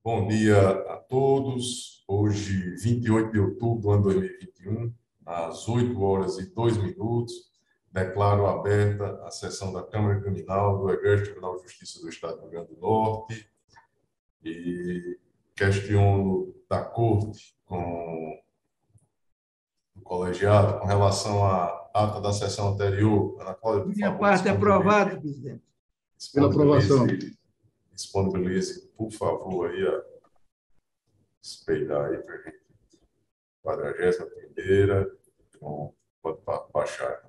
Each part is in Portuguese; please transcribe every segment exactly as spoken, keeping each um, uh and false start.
Bom dia a todos. Hoje, vinte e oito de outubro do ano dois mil e vinte e um, às oito horas e dois minutos, declaro aberta a sessão da Câmara Criminal do Egresso Tribunal de Justiça do Estado do Rio Grande do Norte e questiono da Corte com o colegiado com relação à ata da sessão anterior. Ana Cláudia, por Minha favor, parte é aprovada, presidente. Pela aprovação. Disponibilize, por favor, aí a espelhar aí para a gente. quadragésima primeira. Então, pode baixar.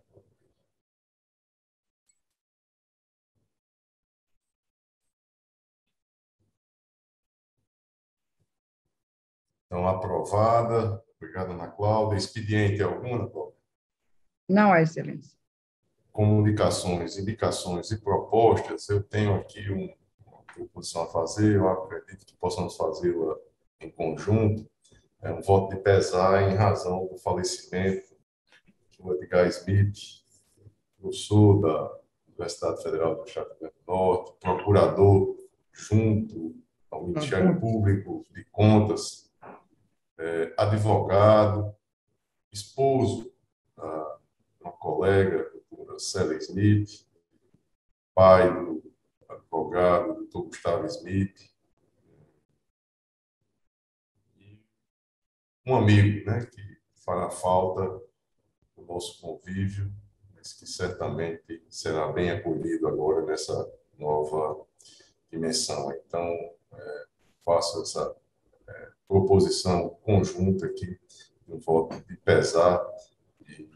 Então, aprovada. Obrigado, Ana Cláudia. Expediente algum, Ana Cláudia? Não, Excelência. Comunicações, indicações e propostas. Eu tenho aqui um, uma proposição a fazer. Eu acredito que possamos fazê-la em conjunto. É um voto de pesar em razão do falecimento do Edgar Smith, professor da Universidade Federal do Estado do Rio Grande do Norte, procurador junto ao Ministério Público de Contas, é, advogado, esposo da uma colega, a doutora Célia Smith, pai do advogado, doutor Gustavo Smith, e um amigo, né, que fará falta no nosso convívio, mas que certamente será bem acolhido agora nessa nova dimensão. Então, é, faço essa é, proposição conjunta aqui, um voto de pesar. E...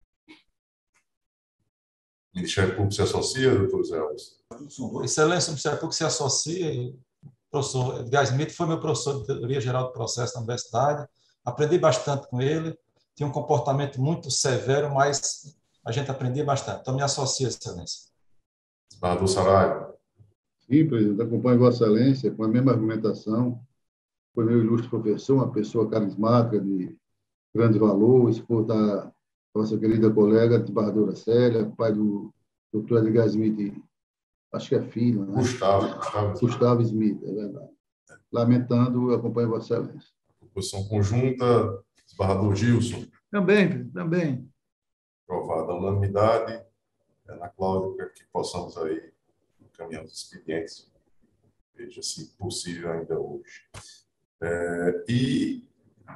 O Ministério Público se associa, doutor Zé Alves? Excelência, o Ministério Público se associa. E o professor Edgar Smith foi meu professor de Teoria Geral do Processo na universidade. Aprendi bastante com ele. Tinha um comportamento muito severo, mas a gente aprendia bastante. Então, me associo, Excelência. Desembargador Saraiva. Sim, presidente, acompanho Vossa Excelência com a mesma argumentação. Foi meu ilustre professor, uma pessoa carismática, de grande valor, esposa da nossa querida colega, desembargadora Célia, pai do doutor Edgar Smith, acho que é filho, né? Gustavo. Gustavo, Gustavo Smith, é verdade. Lamentando, acompanho Vossa Excelência. Proposição conjunta, desembargador Gilson. Também, também. Aprovada a unanimidade. Ana Cláudia, para que possamos aí encaminhar os expedientes, veja se possível ainda hoje. É, e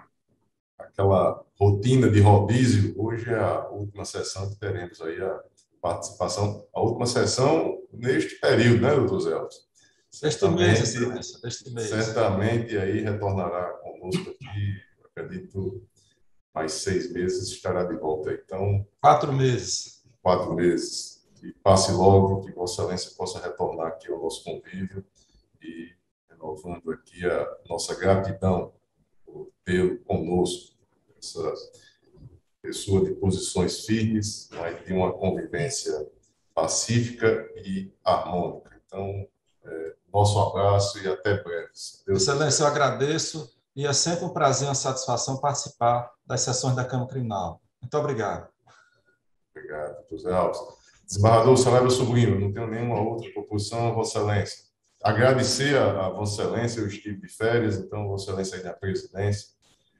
aquela rotina de rodízio, hoje é a última sessão que teremos aí a participação, a última sessão neste período, né, doutor Zé Alves? Este mês, Excelência, este mês. Certamente aí retornará conosco aqui, acredito, mais seis meses estará de volta. Então, quatro meses. Quatro meses. E passe logo, que Vossa Excelência possa retornar aqui ao nosso convívio e renovando aqui a nossa gratidão por tê-lo conosco, essa pessoa de posições firmes, mas de uma convivência pacífica e harmônica. Então, é, nosso abraço e até breve. Excelência, eu agradeço e é sempre um prazer e uma satisfação participar das sessões da Câmara Criminal. Muito obrigado. Obrigado, doutor Zé Alves. Desembargador Saraiva Sobrinho, não tenho nenhuma outra proposição, Vossa Excelência. Agradecer a, a Vossa Excelência, eu estive de férias, então Vossa Excelência aí na presidência,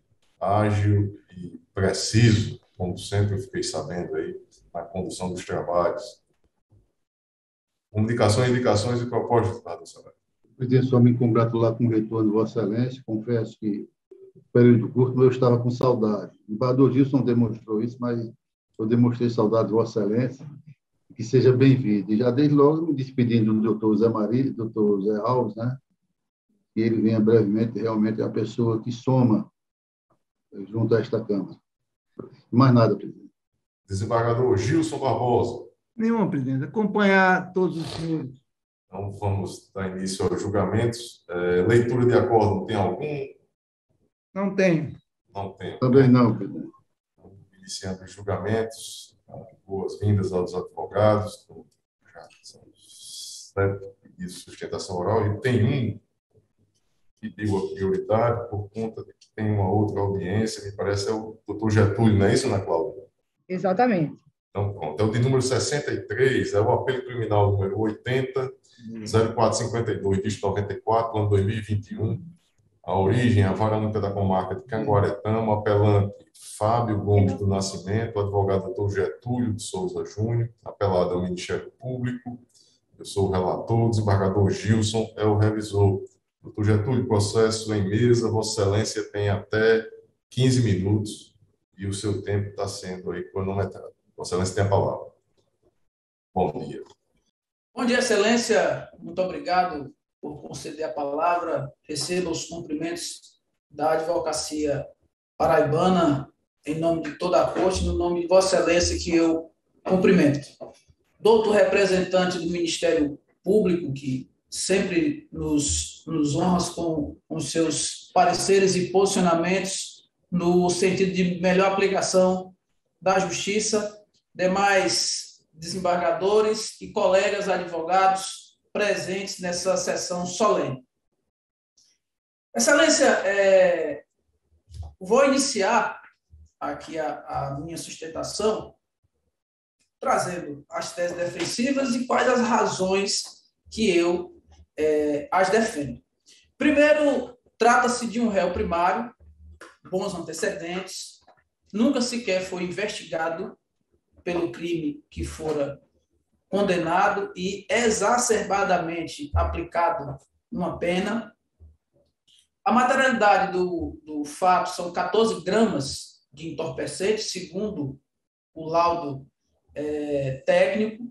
ágil e preciso, como sempre eu fiquei sabendo aí, na condução dos trabalhos. Comunicações, indicações e propostas, desembargador Saraiva. Presidente, só me congratular com o retorno de Vossa Excelência. Confesso que, no período curto, eu estava com saudade. O embaixador Gilson demonstrou isso, mas eu demonstrei saudade de Vossa Excelência. Que seja bem-vindo. E já desde logo me despedindo do doutor Zé Maria, doutor Zé Alves, né? Que ele venha brevemente, realmente é a pessoa que soma junto a esta Câmara. Mais nada, presidente. Desembargador Gilson Barbosa. Nenhum, presidente. Acompanhar todos os senhores. Então, vamos dar início aos julgamentos. É, leitura de acordo, tem algum? Não tem. Não tem. Também não, presidente. Então, iniciando os julgamentos, boas-vindas aos advogados. Já são sete pedidos de sustentação oral e tem um que deu a prioridade por conta de que tem uma outra audiência, me parece é o doutor Getúlio, não é isso, Ana Cláudia? Exatamente. Então, pronto. É o de número sessenta e três, é o apelo criminal número oitenta, zero quatro cinquenta e dois, dígito noventa e quatro, ano dois mil e vinte e um, A origem, a vara única da comarca de Canguaretama, apelante Fábio Gomes do Nascimento, advogado doutor Getúlio de Souza Júnior, apelado ao Ministério Público. Eu sou o relator, o desembargador Gilson é o revisor. Doutor Getúlio, processo em mesa, Vossa Excelência tem até quinze minutos e o seu tempo está sendo aí cronometrado. Vossa Excelência tem a palavra. Bom dia. Bom dia, Excelência. Muito obrigado por conceder a palavra. Receba os cumprimentos da advocacia paraibana em nome de toda a corte, no nome de Vossa Excelência que eu cumprimento. Doutor representante do Ministério Público, que sempre nos, nos honra com os seus pareceres e posicionamentos no sentido de melhor aplicação da justiça, demais desembargadores e colegas advogados presentes nessa sessão solene. Excelência, é, vou iniciar aqui a, a minha sustentação trazendo as teses defensivas e quais as razões que eu é, as defendo. Primeiro, trata-se de um réu primário, bons antecedentes, nunca sequer foi investigado pelo crime que fora condenado e exacerbadamente aplicado uma pena. A materialidade do, do fato são quatorze gramas de entorpecente, segundo o laudo é, técnico.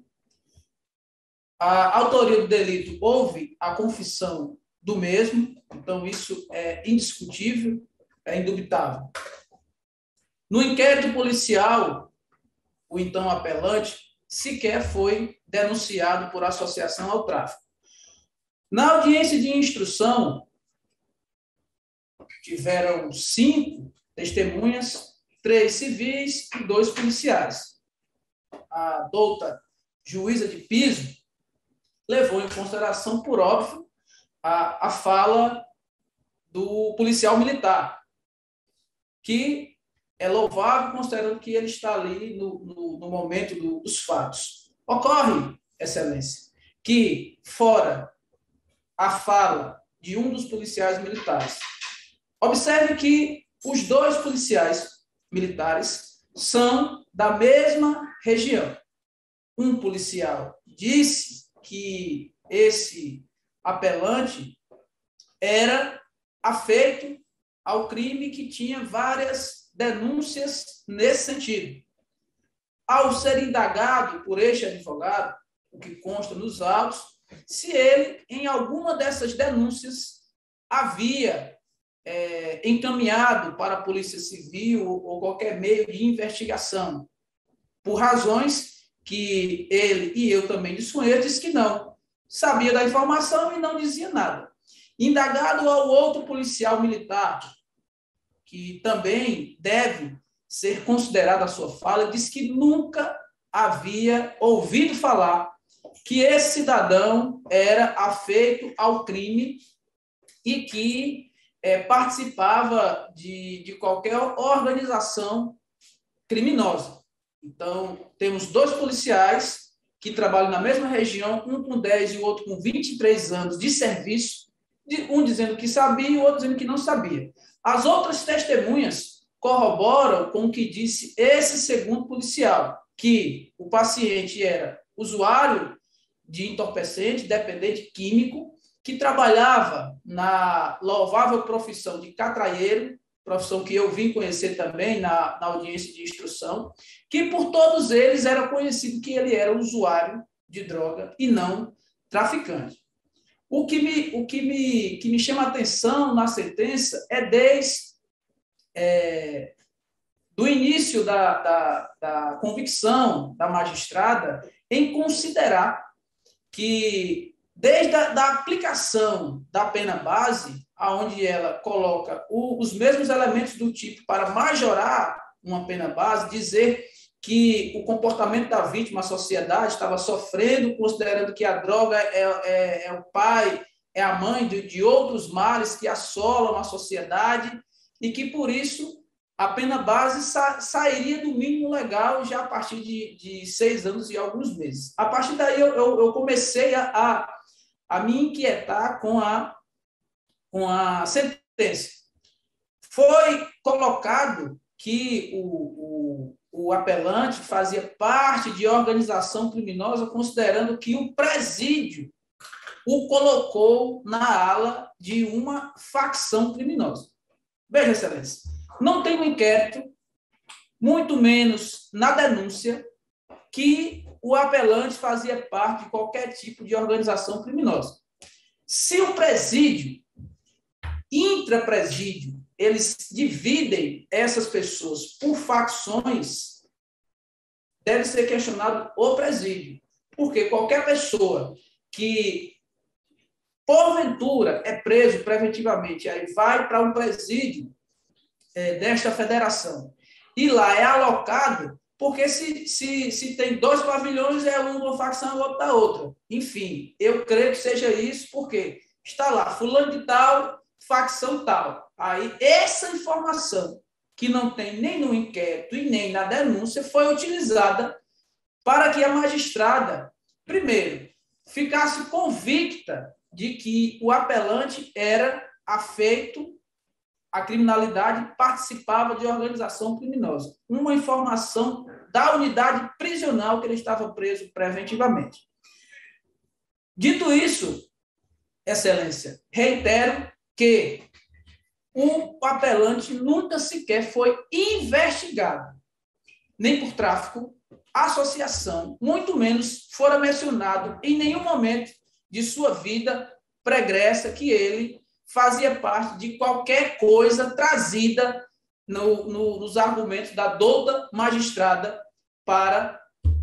A autoria do delito, houve a confissão do mesmo, então isso é indiscutível, é indubitável. No inquérito policial, o então apelante sequer foi denunciado por associação ao tráfico. Na audiência de instrução, tiveram cinco testemunhas, três civis e dois policiais. A douta juíza de piso levou em consideração, por óbvio, a, a fala do policial militar, que é louvável, considerando que ele está ali no, no, no momento do, dos fatos. Ocorre, Excelência, que, fora a fala de um dos policiais militares, observe que os dois policiais militares são da mesma região. Um policial disse que esse apelante era afeito ao crime, que tinha várias denúncias nesse sentido. Ao ser indagado por este advogado, o que consta nos autos, se ele, em alguma dessas denúncias, havia é, encaminhado para a Polícia Civil ou, ou qualquer meio de investigação, por razões que ele e eu também desconheço, disse que não. Sabia da informação e não dizia nada. Indagado ao outro policial militar, que também deve ser considerada a sua fala, disse que nunca havia ouvido falar que esse cidadão era afeito ao crime e que é, participava de, de qualquer organização criminosa. Então, temos dois policiais que trabalham na mesma região, um com dez e o outro com vinte e três anos de serviço, um dizendo que sabia e o outro dizendo que não sabia. As outras testemunhas corroboram com o que disse esse segundo policial, que o paciente era usuário de entorpecente, dependente químico, que trabalhava na louvável profissão de catraieiro, profissão que eu vim conhecer também na, na audiência de instrução, que por todos eles era conhecido que ele era usuário de droga e não traficante. O que me, o que me, que me chama a atenção na sentença é desde é, do início da, da, da convicção da magistrada em considerar que, desde a da aplicação da pena base, onde ela coloca o, os mesmos elementos do tipo para majorar uma pena base, dizer que o comportamento da vítima, a sociedade, estava sofrendo, considerando que a droga é, é, é o pai, é a mãe de, de outros males que assolam a sociedade e que, por isso, a pena base sa, sairia do mínimo legal já a partir de, de seis anos e alguns meses. A partir daí, eu, eu, eu comecei a, a, a me inquietar com a, com a sentença competência. Foi colocado que o, o, o apelante fazia parte de organização criminosa, considerando que o presídio o colocou na ala de uma facção criminosa. Veja, Excelência, não tem um inquérito, muito menos na denúncia, que o apelante fazia parte de qualquer tipo de organização criminosa. Se o presídio, intrapresídio, eles dividem essas pessoas por facções, deve ser questionado o presídio. Porque qualquer pessoa que, porventura, é preso preventivamente, aí vai para um presídio é, desta federação, e lá é alocado, porque se, se, se tem dois pavilhões, é um de uma facção e o outro da outra. Enfim, eu creio que seja isso, porque está lá, fulano de tal, facção tal. Aí, essa informação, que não tem nem no inquérito e nem na denúncia, foi utilizada para que a magistrada, primeiro, ficasse convicta de que o apelante era afeito à criminalidade, participava de organização criminosa. Uma informação da unidade prisional que ele estava preso preventivamente. Dito isso, Excelência, reitero que o apelante nunca sequer foi investigado, nem por tráfico, associação, muito menos fora mencionado em nenhum momento de sua vida pregressa que ele fazia parte de qualquer coisa trazida no, no, nos argumentos da douta magistrada para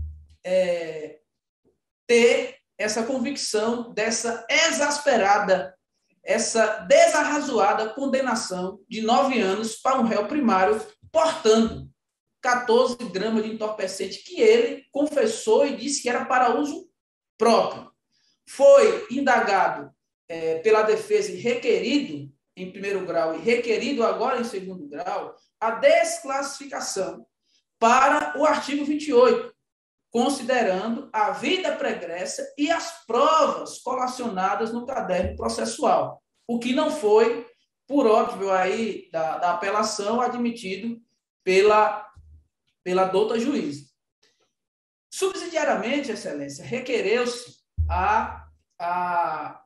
é, ter essa convicção dessa exasperada, essa desarrazoada condenação de nove anos para um réu primário portando quatorze gramas de entorpecente que ele confessou e disse que era para uso próprio. Foi indagado é, pela defesa e requerido em primeiro grau e requerido agora em segundo grau a desclassificação para o artigo vinte e oito, considerando a vida pregressa e as provas colacionadas no caderno processual, o que não foi, por óbvio, aí da, da apelação, admitido pela, pela douta juíza. Subsidiariamente, Excelência, requereu-se a, a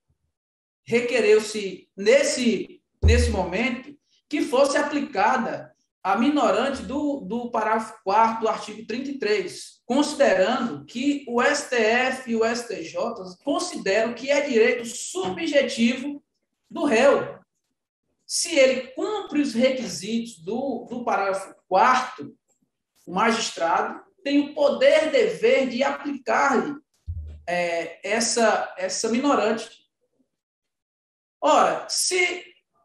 requereu-se nesse, nesse momento que fosse aplicada a minorante do, do parágrafo quarto do artigo trinta e três, considerando que o S T F e o S T J consideram que é direito subjetivo do réu. Se ele cumpre os requisitos do, do parágrafo quarto, o magistrado tem o poder, dever de aplicar-lhe é, essa, essa minorante. Ora, se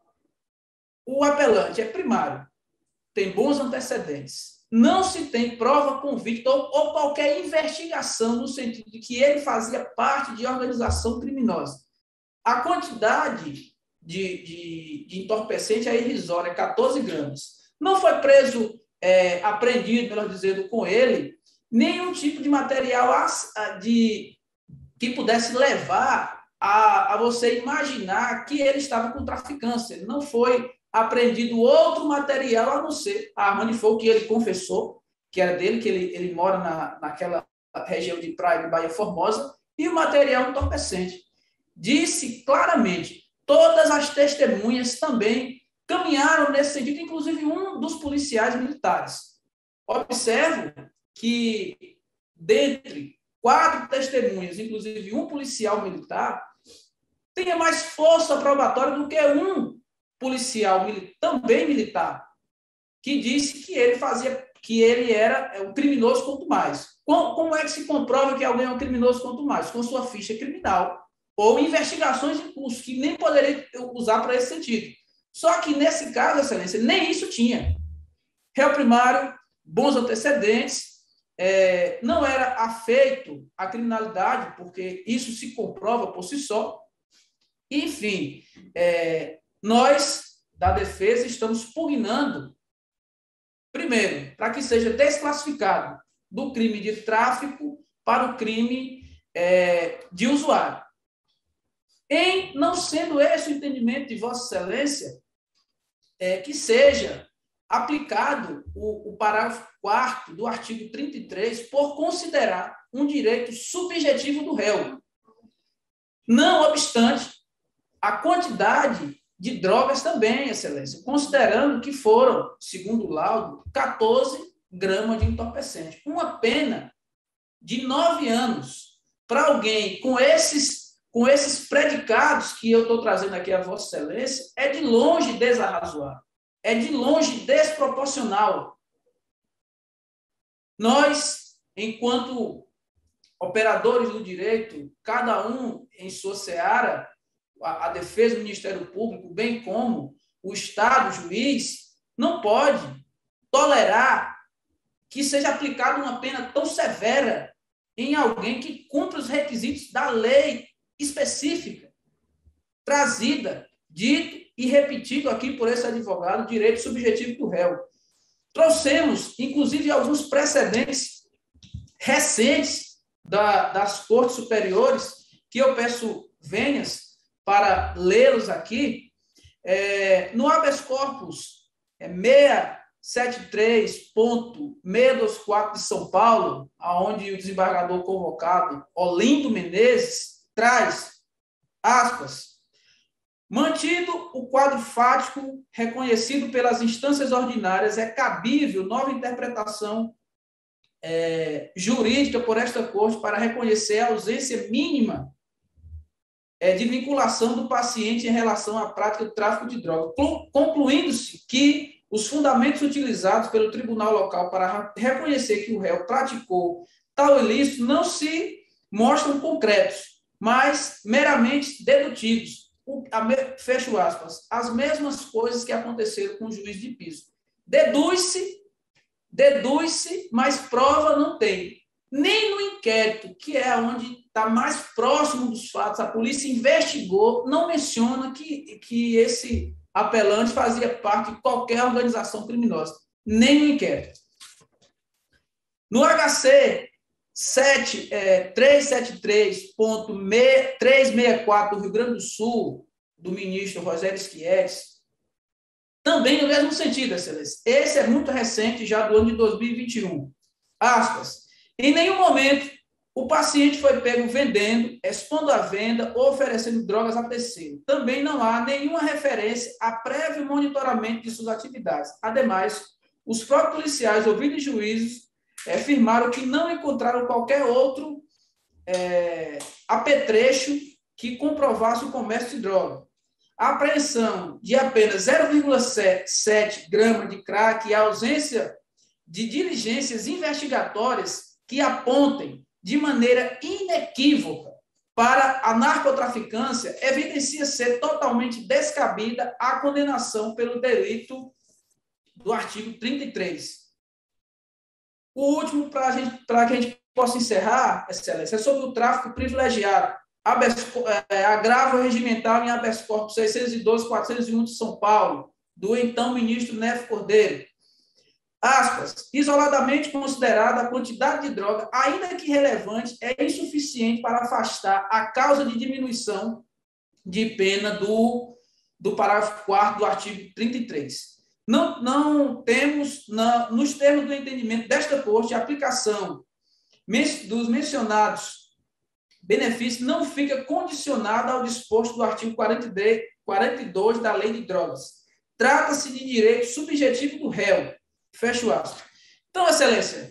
o apelante é primário, tem bons antecedentes, não se tem prova convicta ou, ou qualquer investigação no sentido de que ele fazia parte de organização criminosa. A quantidade de, de, de entorpecente é irrisória, quatorze gramas. Não foi preso, é, apreendido, melhor dizendo, com ele, nenhum tipo de material de, que pudesse levar a, a você imaginar que ele estava com traficância. Não foi apreendido outro material, a não ser a arma de fogo que ele confessou, que era dele, que ele, ele mora na, naquela região de praia de Bahia Formosa, e o material entorpecente. Disse claramente, todas as testemunhas também caminharam nesse sentido, inclusive um dos policiais militares. Observo que, dentre quatro testemunhas, inclusive um policial militar, tenha mais força probatória do que um policial também militar, que disse que ele fazia, que ele era um criminoso quanto mais. Como, como é que se comprova que alguém é um criminoso quanto mais? Com sua ficha criminal ou investigações em curso, que nem poderia usar para esse sentido. Só que, nesse caso, Excelência, nem isso tinha. Réu primário, bons antecedentes, é, não era afeito à criminalidade, porque isso se comprova por si só. Enfim, é, nós, da defesa, estamos pugnando, primeiro, para que seja desclassificado do crime de tráfico para o crime é, de usuário. Em não sendo esse o entendimento de Vossa Excelência, é, que seja aplicado o, o parágrafo quarto do artigo trinta e três por considerar um direito subjetivo do réu. Não obstante, a quantidade de drogas também, Excelência, considerando que foram, segundo o laudo, quatorze gramas de entorpecente. Uma pena de nove anos para alguém com esses, com esses predicados que eu estou trazendo aqui a Vossa Excelência é de longe desarrazoável, é de longe desproporcional. Nós, enquanto operadores do direito, cada um em sua seara, a, a defesa do Ministério Público, bem como o Estado, o juiz, não pode tolerar que seja aplicada uma pena tão severa em alguém que cumpre os requisitos da lei específica, trazida, dito e repetido aqui por esse advogado, direito subjetivo do réu. Trouxemos, inclusive, alguns precedentes recentes da, das Cortes Superiores, que eu peço venhas para lê-los aqui. É, no habeas corpus é, seiscentos e setenta e três ponto seiscentos e vinte e quatro de São Paulo, onde o desembargador convocado, Olindo Menezes, traz, aspas, mantido o quadro fático reconhecido pelas instâncias ordinárias, é cabível nova interpretação é, jurídica por esta Corte para reconhecer a ausência mínima é, de vinculação do paciente em relação à prática do tráfico de droga, concluindo-se que os fundamentos utilizados pelo tribunal local para reconhecer que o réu praticou tal ilícito não se mostram concretos, mas meramente dedutivos. O, a, fecho aspas, as mesmas coisas que aconteceram com o juiz de piso. Deduz-se, deduz-se, mas prova não tem. Nem no inquérito, que é onde está mais próximo dos fatos, a polícia investigou, não menciona que, que esse apelante fazia parte de qualquer organização criminosa, nem no inquérito. No H C trezentos e setenta e três ponto trezentos e sessenta e quatro do Rio Grande do Sul, do ministro Rogério Schietti, também no mesmo sentido, Excelência. Esse é muito recente, já do ano de dois mil e vinte e um. Aspas. Em nenhum momento o paciente foi pego vendendo, expondo à venda ou oferecendo drogas a terceiro. Também não há nenhuma referência a prévio monitoramento de suas atividades. Ademais, os próprios policiais, ouvidos juízes, é, afirmaram que não encontraram qualquer outro é, apetrecho que comprovasse o comércio de droga. A apreensão de apenas zero vírgula sete gramas de crack e a ausência de diligências investigatórias que apontem de maneira inequívoca para a narcotraficância, evidencia ser totalmente descabida a condenação pelo delito do artigo trinta e três. O último, para que a gente possa encerrar, Excelência, é sobre o tráfico privilegiado, agravo regimental em habeas corpus seiscentos e doze ponto quatrocentos e um de São Paulo, do então ministro Nefe Cordeiro. Aspas, isoladamente considerada a quantidade de droga, ainda que relevante, é insuficiente para afastar a causa de diminuição de pena do, do parágrafo quarto do artigo trinta e três. Não, não temos, na, nos termos do entendimento desta Corte, a aplicação dos mencionados benefícios não fica condicionada ao disposto do artigo quarenta e dois da Lei de Drogas. Trata-se de direito subjetivo do réu. Fecho aspas. Então, Excelência,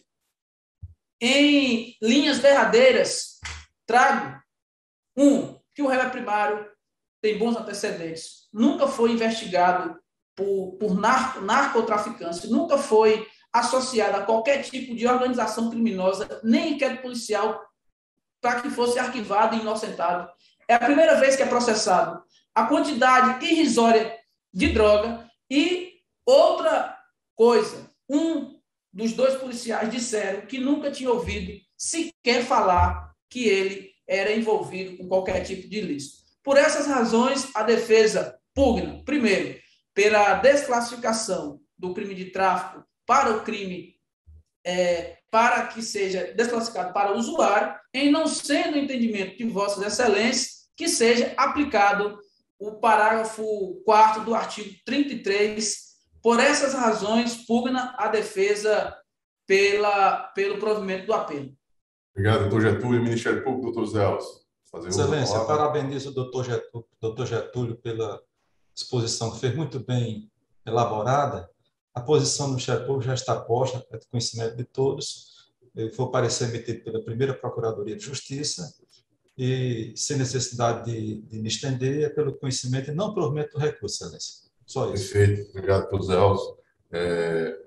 em linhas derradeiras, trago, um, que o réu é primário, tem bons antecedentes, nunca foi investigado por, por narco, narcotraficância, nunca foi associado a qualquer tipo de organização criminosa, nem inquérito policial, para que fosse arquivado e inocentado. É a primeira vez que é processado a quantidade irrisória de droga e outra coisa, um dos dois policiais disseram que nunca tinha ouvido sequer falar que ele era envolvido com qualquer tipo de ilícito. Por essas razões, a defesa pugna, primeiro, pela desclassificação do crime de tráfico para o crime, é, para que seja desclassificado para o usuário, em não sendo o entendimento de Vossas Excelências, que seja aplicado o parágrafo quarto do artigo trinta e três. Por essas razões, pugna a defesa pela, pelo provimento do apelo. Obrigado, doutor Getúlio. Ministério Público, doutor Zé Elcio. Fazer Excelência, parabenizo o doutor Getúlio, doutor Getúlio pela exposição que fez muito bem elaborada. A posição do Ministério Público já está posta, é de conhecimento de todos. Foi o parecer emitido pela primeira Procuradoria de Justiça e, sem necessidade de, de me estender, é pelo conhecimento e não provimento do recurso, Excelência. Só isso. Perfeito. Obrigado, doutor Zé Elcio. É,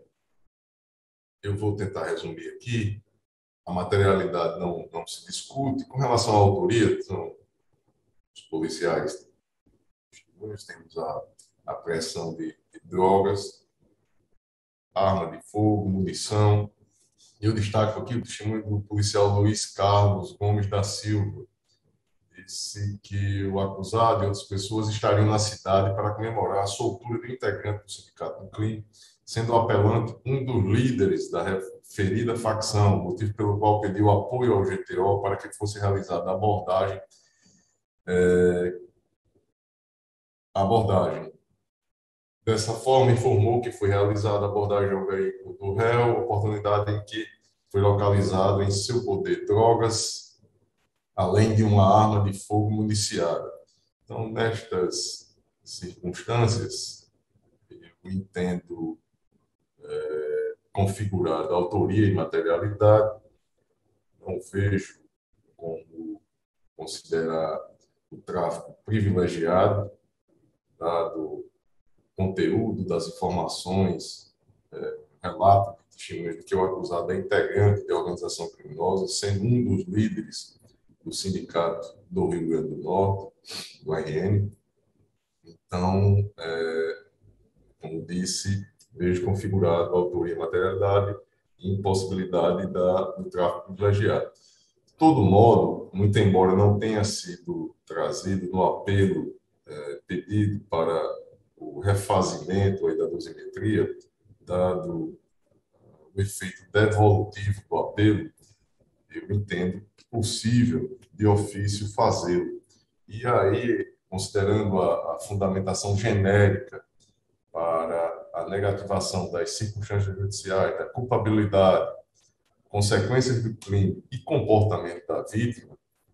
eu vou tentar resumir aqui. A materialidade não, não se discute. Com relação à autoria, são os policiais, temos a apreensão de, de drogas, arma de fogo, munição. E eu destaco aqui o testemunho do policial Luiz Carlos Gomes da Silva. Disse que o acusado e outras pessoas estariam na cidade para comemorar a soltura do integrante do Sindicato do Crime, sendo o apelante um dos líderes da referida facção, motivo pelo qual pediu apoio ao G T O para que fosse realizada a abordagem. É, a abordagem. Dessa forma, informou que foi realizada a abordagem ao veículo do réu, oportunidade em que foi localizado em seu poder drogas, além de uma arma de fogo municiada. Então, nestas circunstâncias, eu entendo é, configurada a autoria e materialidade, não vejo como considerar o tráfico privilegiado, dado o conteúdo das informações, é, relato de testemunho de que o acusado é integrante de organização criminosa, sendo um dos líderes do Sindicato do Rio Grande do Norte, do R N. Então, é, como disse, vejo configurado a autoria e materialidade e impossibilidade da, do tráfico privilegiado. De todo modo, muito embora não tenha sido trazido no apelo é, pedido para o refazimento aí da dosimetria, dado o efeito devolutivo do apelo, eu entendo possível de ofício fazê-lo. E aí, considerando a, a fundamentação genérica para a negativação das circunstâncias judiciais, da culpabilidade, consequências do crime e comportamento da vítima,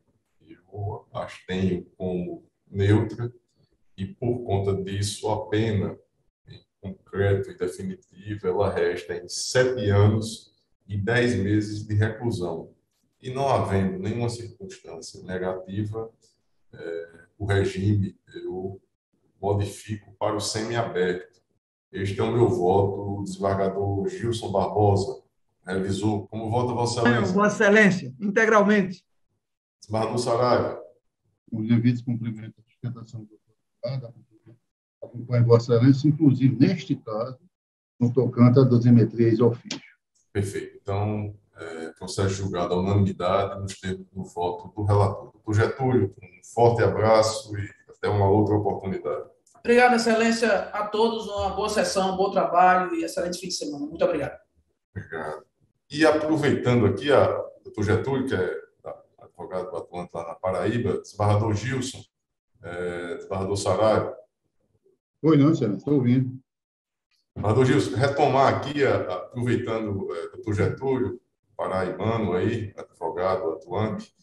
eu as tenho como neutra e, por conta disso, a pena em concreto e definitiva ela resta em sete anos e dez meses de reclusão. E não havendo nenhuma circunstância negativa, é, o regime eu modifico para o semiaberto. Este é o meu voto, o desembargador Gilson Barbosa, revisor. Como vota Vossa Excelência? Vossa Excelência, integralmente. Desembargador Saraiva. Com os devidos cumprimentos da sustentação do doutorado, acompanho Vossa Excelência, inclusive, neste caso, no tocante à dosimetria ex ofício. Perfeito. Então, é, processo julgado à unanimidade nos termos do voto do relator. Doutor Getúlio, um forte abraço e até uma outra oportunidade. Obrigado, Excelência, a todos. Uma boa sessão, um bom trabalho e excelente fim de semana. Muito obrigado. Obrigado. E aproveitando aqui, a doutor Getúlio, que é advogado atuante lá na Paraíba, desembargador Gilson, é, desembargador Saraiva. Oi, não, Excelência, estou ouvindo. Desembargador Gilson, retomar aqui, a, a, aproveitando o é, doutor Getúlio, paraibano aí, advogado atuante,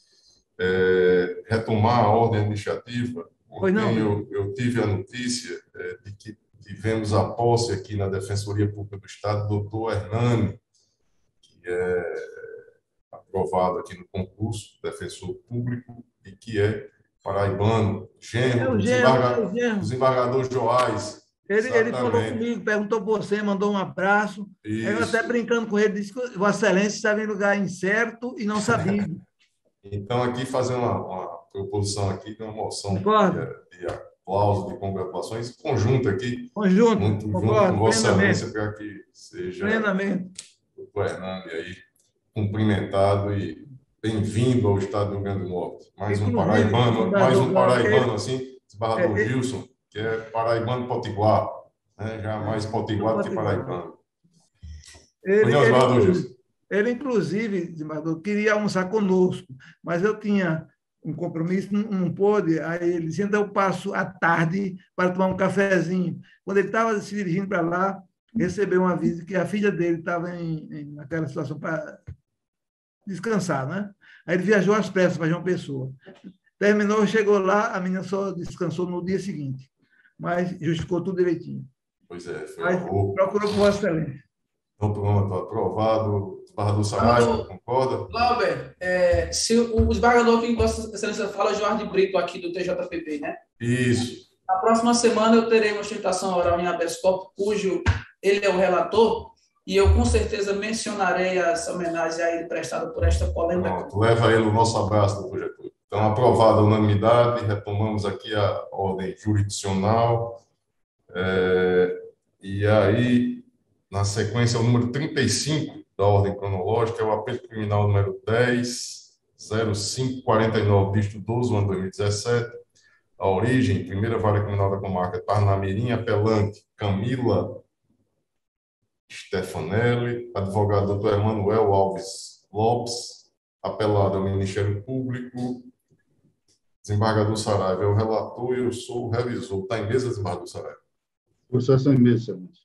é, retomar a ordem administrativa. Ontem eu, eu tive a notícia é, de que tivemos a posse aqui na Defensoria Pública do Estado do doutor Hernani, que é aprovado aqui no concurso, defensor público, e que é paraibano, genro, É desembargador, genro. desembargador Joás. Ele, ele falou comigo, perguntou por você, mandou um abraço. Eu até brincando com ele, disse que Vossa Excelência estava em lugar incerto e não sabia. Então, aqui fazer uma, uma proposição aqui de uma moção de, de aplauso, de congratulações, conjunto aqui. Conjunto, muito junto concordo, com Vossa Excelência, para que seja plenamente. o doutor Hernani aí cumprimentado e bem-vindo ao Estado do Rio Grande do Norte. Mais um paraibano, mais um paraibano assim, desembargador é, Gilson, que é paraibano potiguar, né? Já mais potiguar do que paraibano. Ele, ele, ele, inclusive, desembargador, queria almoçar conosco, mas eu tinha um compromisso, não, não pôde. Aí ele disse, então eu passo à tarde para tomar um cafezinho. Quando ele estava se dirigindo para lá, recebeu um aviso que a filha dele estava em, em naquela situação para descansar, né? Aí ele viajou às pressas para João Pessoa. Terminou, chegou lá, a menina só descansou no dia seguinte, mas justificou tudo direitinho. Pois é, foi Mas amor. procurou com Vossa Excelência. Então, pronto, aprovado. Desembargador Saraiva, concorda? Glauber, é, se o desembargador que Vossa Excelência fala é o João de Brito, aqui do T J P B, né? Isso. Na próxima semana eu terei uma sustentação oral em habeas corpus, cujo ele é o relator, e eu com certeza mencionarei essa homenagem a ele prestada por esta polêmica. Pronto, leva a ele o nosso abraço, doutor Getúlio. Então, aprovada a unanimidade, retomamos aqui a ordem jurisdicional. É, e aí, na sequência, o número trinta e cinco da ordem cronológica é o apelo criminal número dez zero cinco quarenta e nove, dígito doze, ano dois mil e dezessete. A origem, primeira vara criminal da comarca de Parnamirim, apelante Camila Stefanelli, advogado doutor Emanuel Alves Lopes, apelado ao Ministério Público. Desembargador Saraiva é o relator e eu sou o revisor. Está em mesa, desembargador Saraiva? Processo em mesa, excelência.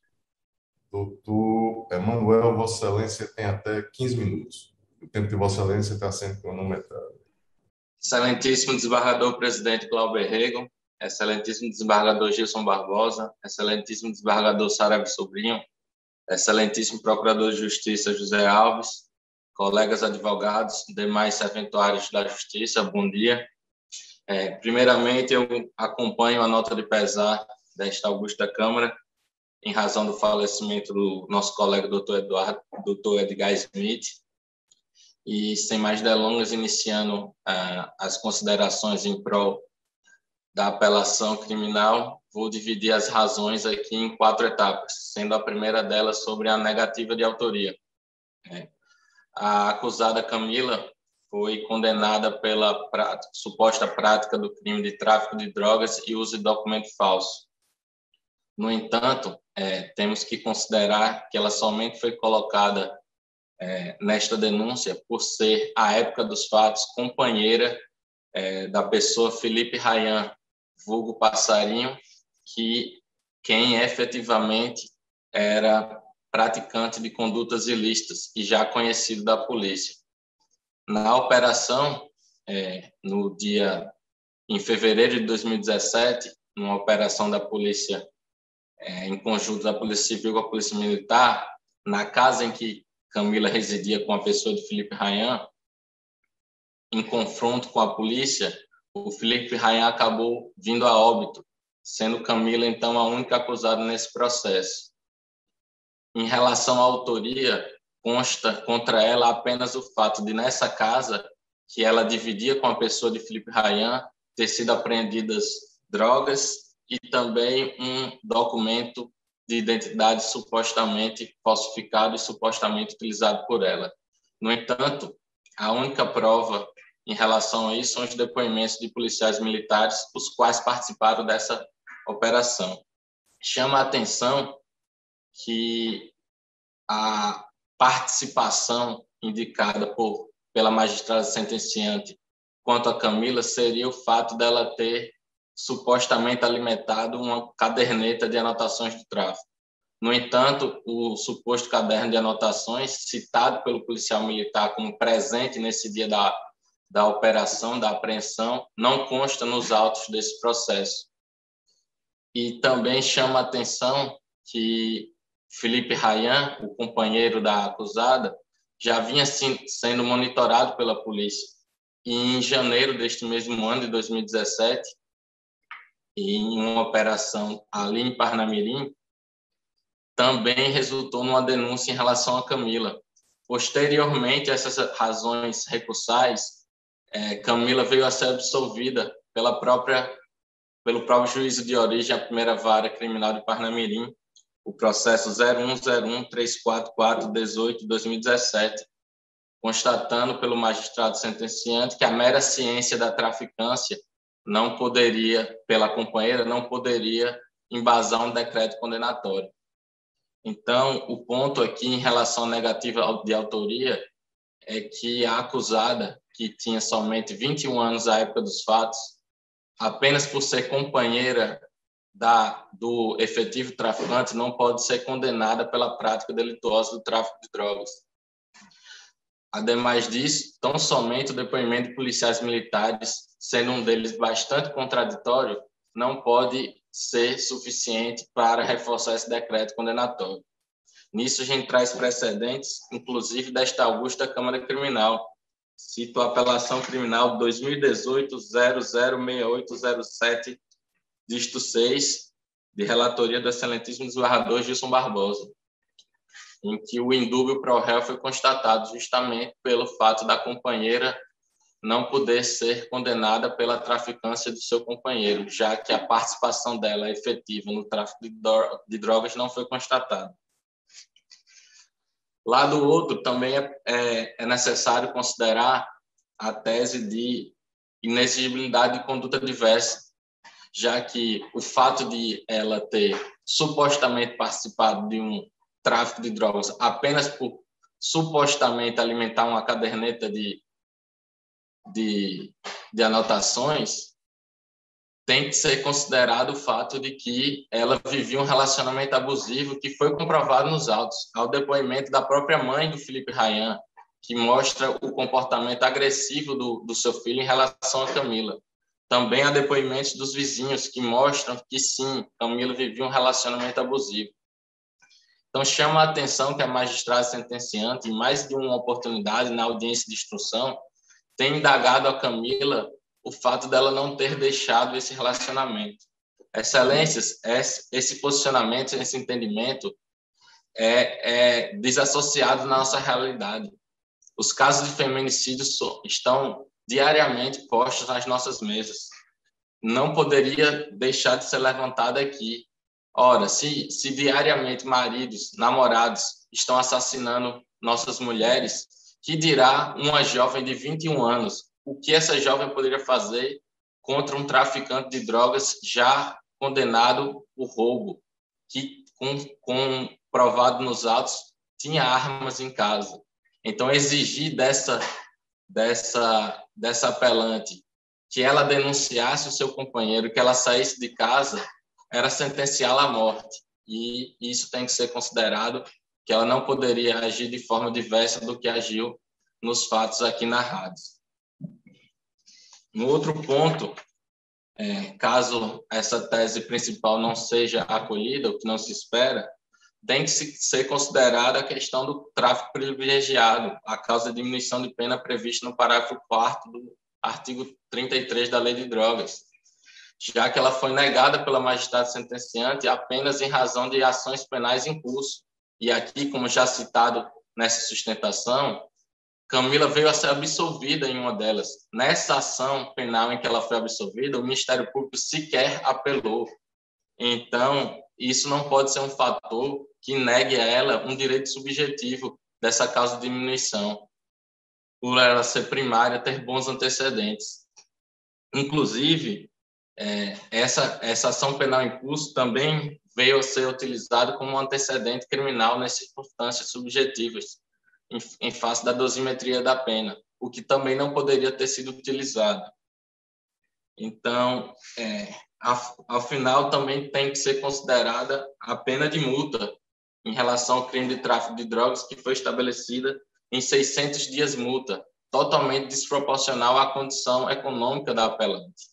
Doutor Emanuel, Vossa Excelência tem até quinze minutos. O tempo de Vossa Excelência está sendo cronometrado. Excelentíssimo desembargador presidente Glauber Rego, excelentíssimo desembargador Gilson Barbosa, excelentíssimo desembargador Saraiva Sobrinho, excelentíssimo procurador de Justiça José Alves, colegas advogados, demais serventuários da Justiça, bom dia. É, primeiramente, eu acompanho a nota de pesar desta augusta Câmara, em razão do falecimento do nosso colega doutor Eduardo, doutor Edgar Smith. E, sem mais delongas, iniciando ah, as considerações em prol da apelação criminal, vou dividir as razões aqui em quatro etapas, sendo a primeira delas sobre a negativa de autoria. É, a acusada Camila foi condenada pela prática, suposta prática do crime de tráfico de drogas e uso de documento falso. No entanto, é, temos que considerar que ela somente foi colocada é, nesta denúncia por ser, à época dos fatos, companheira é, da pessoa Felipe Rayan, vulgo Passarinho, que quem efetivamente era praticante de condutas ilícitas e já conhecido da polícia. Na operação, é, no dia, em fevereiro de dois mil e dezessete, numa operação da polícia, é, em conjunto da Polícia Civil com a Polícia Militar, na casa em que Camila residia com a pessoa de Felipe Rayan, em confronto com a polícia, o Felipe Rayan acabou vindo a óbito, sendo Camila, então, a única acusada nesse processo. Em relação à autoria, consta contra ela apenas o fato de, nessa casa, que ela dividia com a pessoa de Felipe Rayan, ter sido apreendidas drogas e também um documento de identidade supostamente falsificado e supostamente utilizado por ela. No entanto, a única prova em relação a isso são os depoimentos de policiais militares, os quais participaram dessa operação. Chama a atenção que a participação indicada por, pela magistrada sentenciante quanto a Camila seria o fato dela ter supostamente alimentado uma caderneta de anotações de tráfico. No entanto, o suposto caderno de anotações, citado pelo policial militar como presente nesse dia da, da operação, da apreensão, não consta nos autos desse processo. E também chama a atenção que Felipe Rayan, o companheiro da acusada, já vinha sendo monitorado pela polícia. E em janeiro deste mesmo ano, de dois mil e dezessete, em uma operação ali em Parnamirim, também resultou numa denúncia em relação a Camila. Posteriormente a essas razões recursais, é, Camila veio a ser absolvida pela própria, pelo próprio juízo de origem, a primeira vara criminal de Parnamirim, o processo zero um zero um três quatro quatro dezoito de dois mil e dezessete, constatando pelo magistrado sentenciante que a mera ciência da traficância não poderia, pela companheira, não poderia embasar um decreto condenatório. Então, o ponto aqui em relação à negativa de autoria é que a acusada, que tinha somente vinte e um anos à época dos fatos, apenas por ser companheira da, do efetivo traficante, não pode ser condenada pela prática delituosa do tráfico de drogas. Ademais disso, tão somente o depoimento de policiais militares, sendo um deles bastante contraditório, não pode ser suficiente para reforçar esse decreto condenatório. Nisso, a gente traz precedentes, inclusive desta augusta Câmara Criminal. Cito a apelação criminal dois mil e dezoito zero zero seis oito zero sete, dígito seis, de relatoria do excelentíssimo desembargador Gilson Barbosa, em que o indúbio pro réu foi constatado justamente pelo fato da companheira não poder ser condenada pela traficância do seu companheiro, já que a participação dela efetiva no tráfico de drogas não foi constatada. Lado outro, também é, é, é necessário considerar a tese de inexigibilidade de conduta diversa, já que o fato de ela ter supostamente participado de um tráfico de drogas apenas por supostamente alimentar uma caderneta de, de, de anotações, tem que ser considerado o fato de que ela vivia um relacionamento abusivo que foi comprovado nos autos, ao depoimento da própria mãe do Felipe Rayhan, que mostra o comportamento agressivo do, do seu filho em relação a Camila. Também há depoimentos dos vizinhos que mostram que, sim, Camila vivia um relacionamento abusivo. Então, chama a atenção que a magistrada sentenciante, em mais de uma oportunidade na audiência de instrução, tem indagado a Camila o fato dela não ter deixado esse relacionamento. Excelências, esse posicionamento, esse entendimento é, é desassociado da nossa realidade. Os casos de feminicídio estão diariamente postos nas nossas mesas. Não poderia deixar de ser levantado aqui. Ora, se, se diariamente maridos, namorados estão assassinando nossas mulheres, que dirá uma jovem de vinte e um anos? O que essa jovem poderia fazer contra um traficante de drogas já condenado por roubo, que, com, com provado nos autos, tinha armas em casa? Então, exigir dessa, dessa, dessa apelante que ela denunciasse o seu companheiro, que ela saísse de casa, era sentenciá-la à morte. E isso tem que ser considerado, que ela não poderia agir de forma diversa do que agiu nos fatos aqui narrados. No outro ponto, é, caso essa tese principal não seja acolhida, o que não se espera, tem que ser considerada a questão do tráfico privilegiado, a causa de diminuição de pena prevista no parágrafo quarto do artigo trinta e três da Lei de Drogas, já que ela foi negada pela magistrada sentenciante apenas em razão de ações penais em curso. E aqui, como já citado nessa sustentação, Camila veio a ser absolvida em uma delas. Nessa ação penal em que ela foi absolvida, o Ministério Público sequer apelou. Então, isso não pode ser um fator que negue a ela um direito subjetivo dessa causa de diminuição, por ela ser primária, ter bons antecedentes. Inclusive, é, essa, essa ação penal em curso também veio a ser utilizada como um antecedente criminal nas circunstâncias subjetivas, em, em face da dosimetria da pena, o que também não poderia ter sido utilizado. Então, é, ao, ao final, também tem que ser considerada a pena de multa em relação ao crime de tráfico de drogas, que foi estabelecida em seiscentos dias multa, totalmente desproporcional à condição econômica da apelante.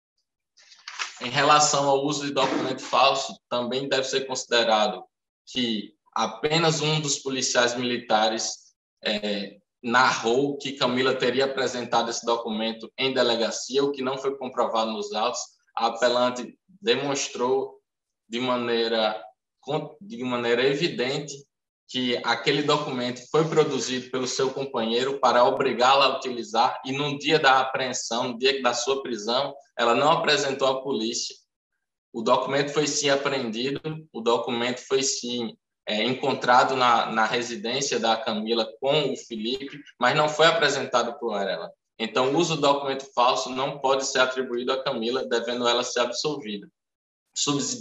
Em relação ao uso de documento falso, também deve ser considerado que apenas um dos policiais militares é, narrou que Camila teria apresentado esse documento em delegacia, o que não foi comprovado nos autos. A apelante demonstrou de maneira, de maneira evidente que aquele documento foi produzido pelo seu companheiro para obrigá-la a utilizar, e no dia da apreensão, no dia da sua prisão, ela não apresentou à polícia. O documento foi sim apreendido, o documento foi sim é, encontrado na, na residência da Camila com o Felipe, mas não foi apresentado por ela. Então, o uso do documento falso não pode ser atribuído a Camila, devendo ela ser absolvida.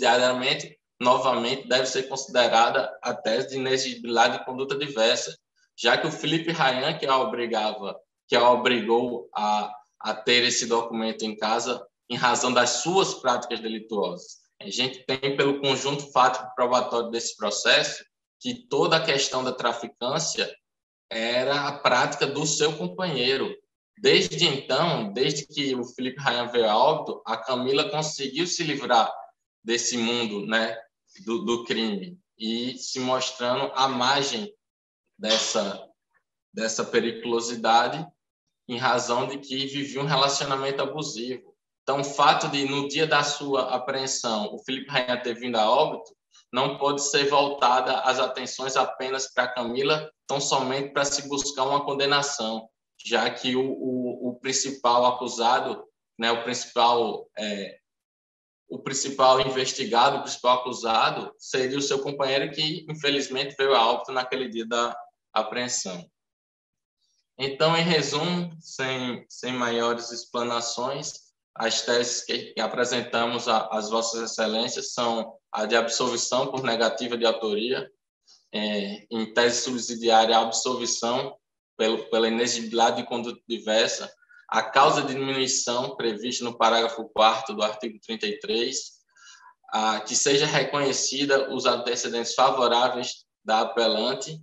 Subsidiariamente, novamente, deve ser considerada a tese de inexigibilidade de conduta diversa, já que o Felipe Rayan, que a obrigava, que a obrigou a, a ter esse documento em casa em razão das suas práticas delituosas. A gente tem, pelo conjunto fático probatório desse processo, que toda a questão da traficância era a prática do seu companheiro. Desde então, desde que o Felipe Rayan veio a óbito, a Camila conseguiu se livrar desse mundo, né, do, do crime e se mostrando à margem dessa, dessa periculosidade em razão de que vivia um relacionamento abusivo. Então, o fato de, no dia da sua apreensão, o Felipe Rayan ter vindo a óbito, não pode ser voltada as atenções apenas para a Camila, tão somente para se buscar uma condenação, já que o, o, o principal acusado, né, o principal é, o principal investigado, o principal acusado seria o seu companheiro que, infelizmente, veio a óbito naquele dia da apreensão. Então, em resumo, sem, sem maiores explanações, as teses que, que apresentamos às vossas excelências são a de absolvição por negativa de autoria, é, em tese subsidiária, a absolvição pelo, pela inexigibilidade de conduta diversa, a causa de diminuição prevista no parágrafo quarto do artigo trinta e três, a, que seja reconhecida os antecedentes favoráveis da apelante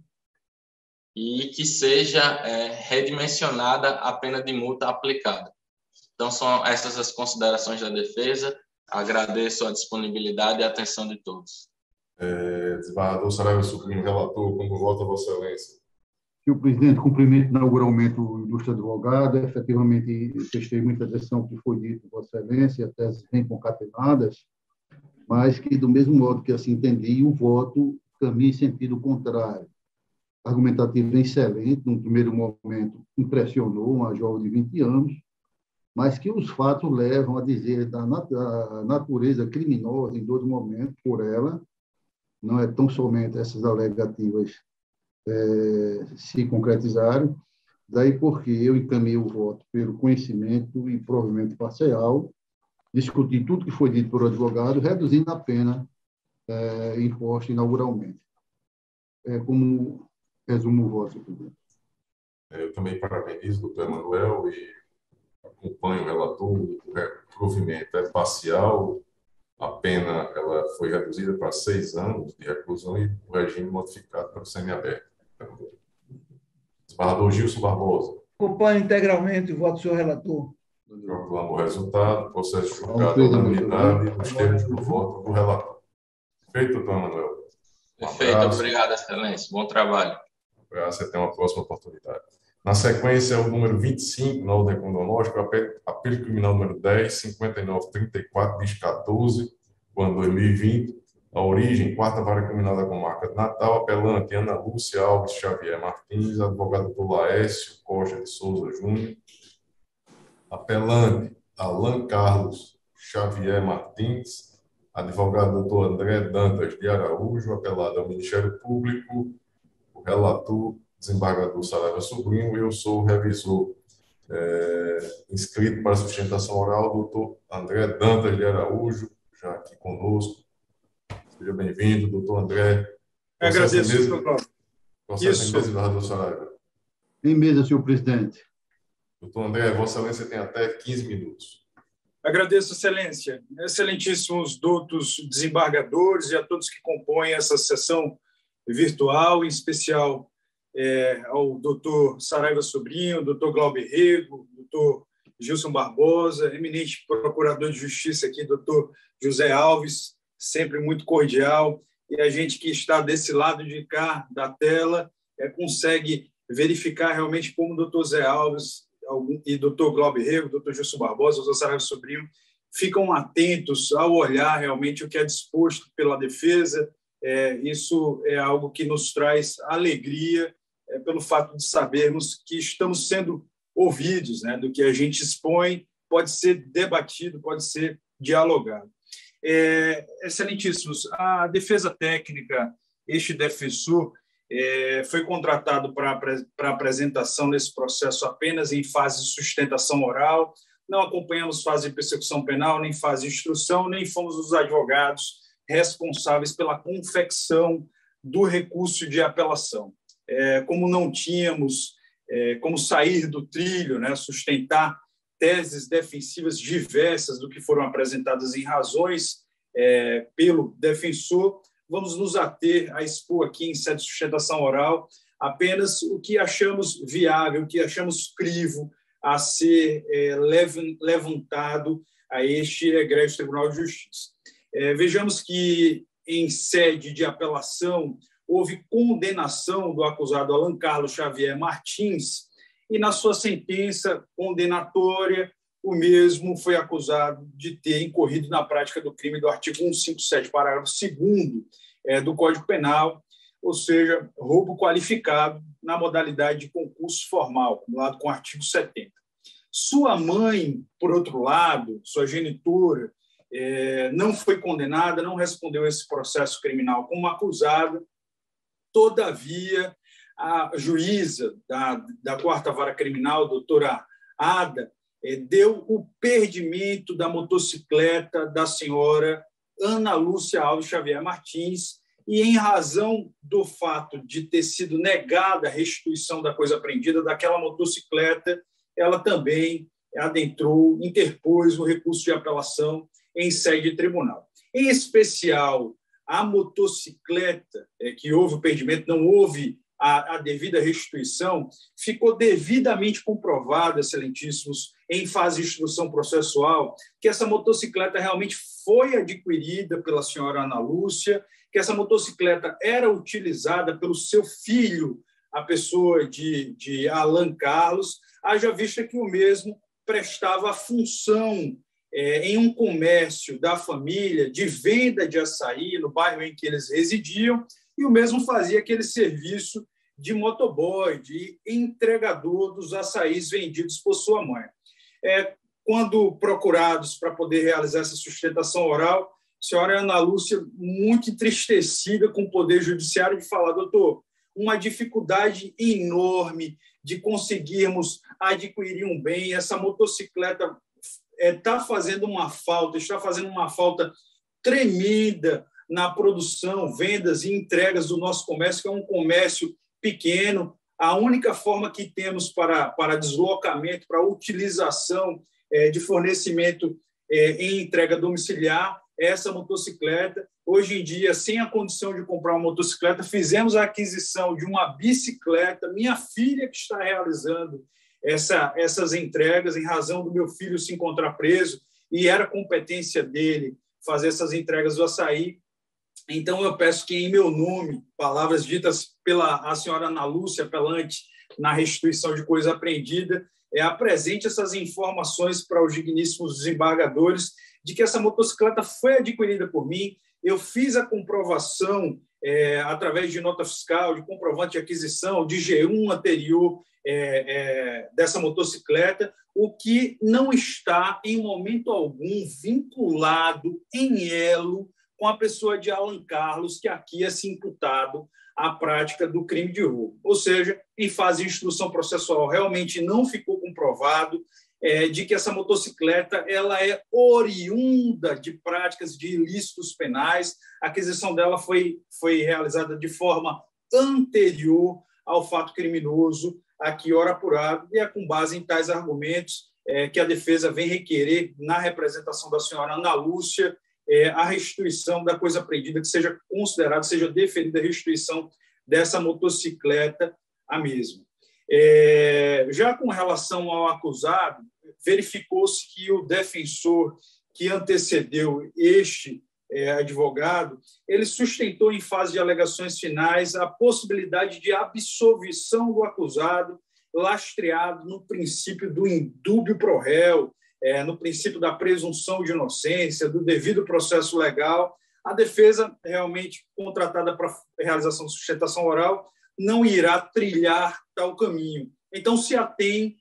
e que seja é, redimensionada a pena de multa aplicada. Então, são essas as considerações da defesa. Agradeço a disponibilidade e a atenção de todos. É, desembargador Saraiva Sobrinho, relator, como vota Vossa Excelência? Senhor presidente, cumprimento inauguralmente o ilustre advogado. Efetivamente, prestei muita atenção ao que foi dito, Vossa Excelência, teses bem concatenadas, mas que, do mesmo modo que assim entendi, o voto caminha em sentido contrário. Argumentativo excelente, no primeiro momento impressionou uma jovem de vinte anos, mas que os fatos levam a dizer da natureza criminosa em dois momentos por ela, não é tão somente essas alegativas é, se concretizaram, daí porque eu encaminhei o voto pelo conhecimento e provimento parcial, discuti tudo que foi dito pelo advogado, reduzindo a pena é, imposta inauguralmente. É como resumo o voto, senhor presidente. Eu também parabenizo o doutor Emanuel e acompanho o relator. O provimento é parcial, a pena ela foi reduzida para seis anos de reclusão e o regime modificado para o semiaberto. Desembargador Gilson Barbosa. Acompanho integralmente o voto do senhor relator. Proclamo o resultado, processo julgado à unanimidade nos termos do voto do relator. Perfeito, doutor Emanuel? Perfeito, um obrigado, excelência. Bom trabalho. Um abraço e até uma próxima oportunidade. Na sequência, o número vinte e cinco, na ordem cronológica, apelo criminal número dez, cinquenta e nove trinta e quatro, diz quatorze, do ano dois mil e vinte. A origem, quarta vara criminal da comarca de Natal, apelante Ana Lúcia Alves Xavier Martins, advogado doutor Laércio Costa de Souza Júnior. Apelante Alan Carlos Xavier Martins, advogado doutor André Dantas de Araújo, apelado ao Ministério Público, o relator desembargador Saraiva Sobrinho, eu sou o revisor é, inscrito para sustentação oral, doutor André Dantas de Araújo, já aqui conosco. Seja bem-vindo, doutor André. Eu agradeço, doutor. Processo em mesa, desembargador Saraiva. Em mesa, senhor presidente. Doutor André, Vossa Excelência tem até quinze minutos. Agradeço, Excelência. Excelentíssimos doutos desembargadores e a todos que compõem essa sessão virtual, em especial É, ao doutor Saraiva Sobrinho, doutor Glauber Rego, doutor Gilson Barbosa, eminente procurador de justiça aqui, doutor José Alves, sempre muito cordial, e a gente que está desse lado de cá da tela é, consegue verificar realmente como o doutor Zé Alves e doutor Glauber Rego, doutor Gilson Barbosa, doutor Saraiva Sobrinho ficam atentos ao olhar realmente o que é disposto pela defesa. É, isso é algo que nos traz alegria, É, pelo fato de sabermos que estamos sendo ouvidos, né, do que a gente expõe pode ser debatido, pode ser dialogado. É, excelentíssimos, a defesa técnica, este defensor, é, foi contratado para para apresentação nesse processo apenas em fase de sustentação oral, não acompanhamos fase de persecução penal, nem fase de instrução, nem fomos os advogados responsáveis pela confecção do recurso de apelação. é, como não tínhamos é, como sair do trilho, né, sustentar teses defensivas diversas do que foram apresentadas em razões é, pelo defensor, vamos nos ater a expor aqui em sede de sustentação oral apenas o que achamos viável, o que achamos crivo a ser é, levantado a este egrégio Tribunal de Justiça. É, vejamos que, em sede de apelação, houve condenação do acusado Alan Carlos Xavier Martins e, na sua sentença condenatória, o mesmo foi acusado de ter incorrido na prática do crime do artigo cento e cinquenta e sete, parágrafo segundo é, do Código Penal, ou seja, roubo qualificado na modalidade de concurso formal, acumulado com o artigo setenta. Sua mãe, por outro lado, sua genitora, é, não foi condenada, não respondeu a esse processo criminal como acusada. Todavia, a juíza da, da quarta vara criminal, doutora Ada, é, deu o perdimento da motocicleta da senhora Ana Lúcia Alves Xavier Martins, e, em razão do fato de ter sido negada a restituição da coisa apreendida daquela motocicleta, ela também adentrou, interpôs o recurso de apelação em sede de tribunal. Em especial, a motocicleta, é, que houve o perdimento, não houve a, a devida restituição, ficou devidamente comprovado, excelentíssimos, em fase de instrução processual, que essa motocicleta realmente foi adquirida pela senhora Ana Lúcia, que essa motocicleta era utilizada pelo seu filho, a pessoa de, de Alan Carlos, haja vista que o mesmo prestava a função é, em um comércio da família de venda de açaí no bairro em que eles residiam, e o mesmo fazia aquele serviço de motoboy, de entregador dos açaís vendidos por sua mãe. É, quando procurados para poder realizar essa sustentação oral, a senhora Ana Lúcia, muito entristecida com o Poder Judiciário, de falar: doutor, uma dificuldade enorme de conseguirmos adquirir um bem, essa motocicleta está é, fazendo uma falta, está fazendo uma falta tremenda na produção, vendas e entregas do nosso comércio, que é um comércio pequeno. A única forma que temos para, para deslocamento, para utilização é, de fornecimento é, em entrega domiciliar, essa motocicleta. Hoje em dia, sem a condição de comprar uma motocicleta, fizemos a aquisição de uma bicicleta. Minha filha que está realizando essa, essas entregas, em razão do meu filho se encontrar preso, e era competência dele fazer essas entregas do açaí. Então, eu peço que, em meu nome, palavras ditas pela a senhora Ana Lúcia, apelante na restituição de coisa apreendida, é, apresente essas informações para os digníssimos desembargadores de que essa motocicleta foi adquirida por mim. Eu fiz a comprovação é, através de nota fiscal, de comprovante de aquisição, de G um anterior é, é, dessa motocicleta, o que não está, em momento algum, vinculado em elo com a pessoa de Alan Carlos, que aqui é se imputado à prática do crime de roubo. Ou seja, em fase de instrução processual, realmente não ficou comprovado é, de que essa motocicleta ela é oriunda de práticas de ilícitos penais. A aquisição dela foi, foi realizada de forma anterior ao fato criminoso, aqui ora apurado, e é com base em tais argumentos é, que a defesa vem requerer, na representação da senhora Ana Lúcia, é, a restituição da coisa apreendida, que seja considerada, seja deferida a restituição dessa motocicleta a mesma. É, já com relação ao acusado, verificou-se que o defensor que antecedeu este é, advogado, ele sustentou em fase de alegações finais a possibilidade de absolvição do acusado, lastreado no princípio do indúbio pro réu, é, no princípio da presunção de inocência, do devido processo legal. A defesa, realmente contratada para realização de sustentação oral, não irá trilhar tal caminho. Então, se atém,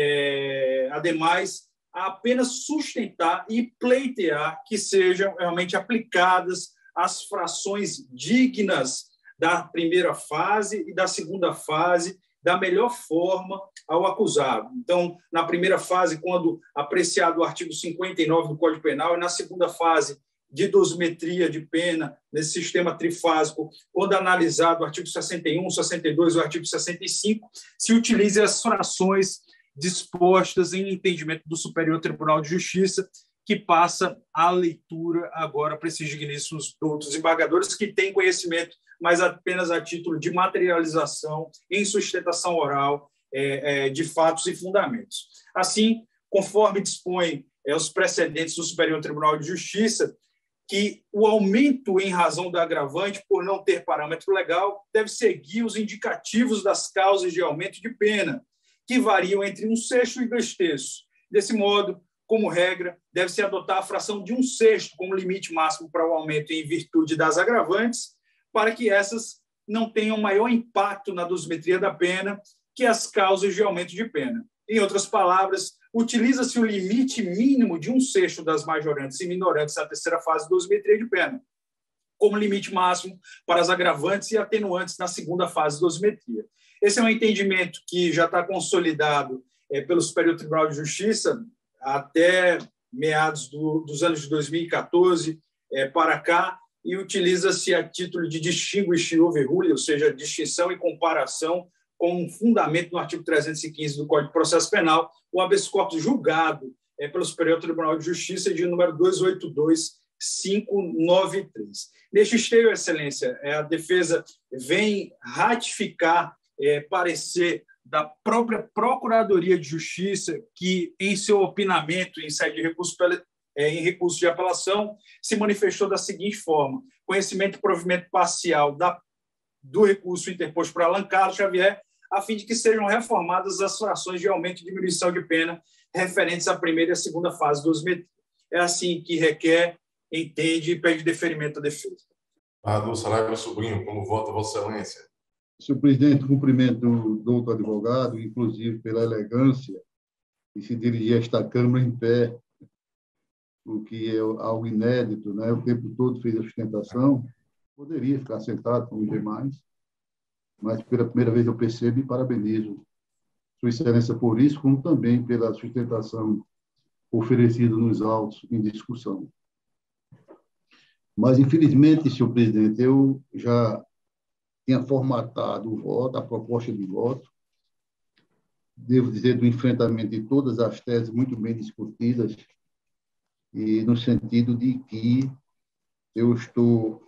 é, ademais, a apenas sustentar e pleitear que sejam realmente aplicadas as frações dignas da primeira fase e da segunda fase, da melhor forma ao acusado. Então, na primeira fase, quando apreciado o artigo cinquenta e nove do Código Penal, e na segunda fase, de dosimetria de pena nesse sistema trifásico, quando analisado o artigo sessenta e um, sessenta e dois e o artigo sessenta e cinco, se utilize as frações dispostas em entendimento do Superior Tribunal de Justiça, que passa a leitura agora para esses digníssimos doutos desembargadores que têm conhecimento, mas apenas a título de materialização em sustentação oral é, é, de fatos e fundamentos. Assim, conforme dispõe é, os precedentes do Superior Tribunal de Justiça, que o aumento em razão do agravante por não ter parâmetro legal deve seguir os indicativos das causas de aumento de pena, que variam entre um sexto e dois terços. Desse modo, como regra, deve-se adotar a fração de um sexto como limite máximo para o aumento em virtude das agravantes, para que essas não tenham maior impacto na dosimetria da pena que as causas de aumento de pena. Em outras palavras, utiliza-se o limite mínimo de um sexto das majorantes e minorantes da terceira fase de dosimetria de pena, como limite máximo para as agravantes e atenuantes na segunda fase de dosimetria. Esse é um entendimento que já está consolidado é, pelo Superior Tribunal de Justiça até meados do, dos anos de dois mil e quatorze é, para cá, e utiliza-se a título de distinguish overrule, ou seja, distinção e comparação com um fundamento no artigo trezentos e quinze do Código de Processo Penal, o habeas corpus julgado é, pelo Superior Tribunal de Justiça de número duzentos e oitenta e dois mil quinhentos e noventa e três. Neste esteio, Excelência, a defesa vem ratificar é, parecer da própria Procuradoria de Justiça, que, em seu opinamento em sede de recurso, é, em recurso de apelação, se manifestou da seguinte forma: conhecimento e provimento parcial da, do recurso interposto por Alan Carlos Xavier, a fim de que sejam reformadas as frações de aumento e diminuição de pena referentes à primeira e à segunda fase do dosimetria. É assim que requer, entende e pede deferimento à defesa. Senador Saraiva Sobrinho, como vota Vossa Excelência? Senhor presidente, cumprimento o doutor advogado, inclusive pela elegância de se dirigir a esta Câmara em pé, o que é algo inédito, né? O tempo todo fez a sustentação, poderia ficar sentado como os demais, mas pela primeira vez eu percebo e parabenizo Sua Excelência por isso, como também pela sustentação oferecida nos autos em discussão. Mas, infelizmente, senhor presidente, eu já tinha formatado o voto, a proposta de voto, devo dizer, do enfrentamento de todas as teses muito bem discutidas, e no sentido de que eu estou,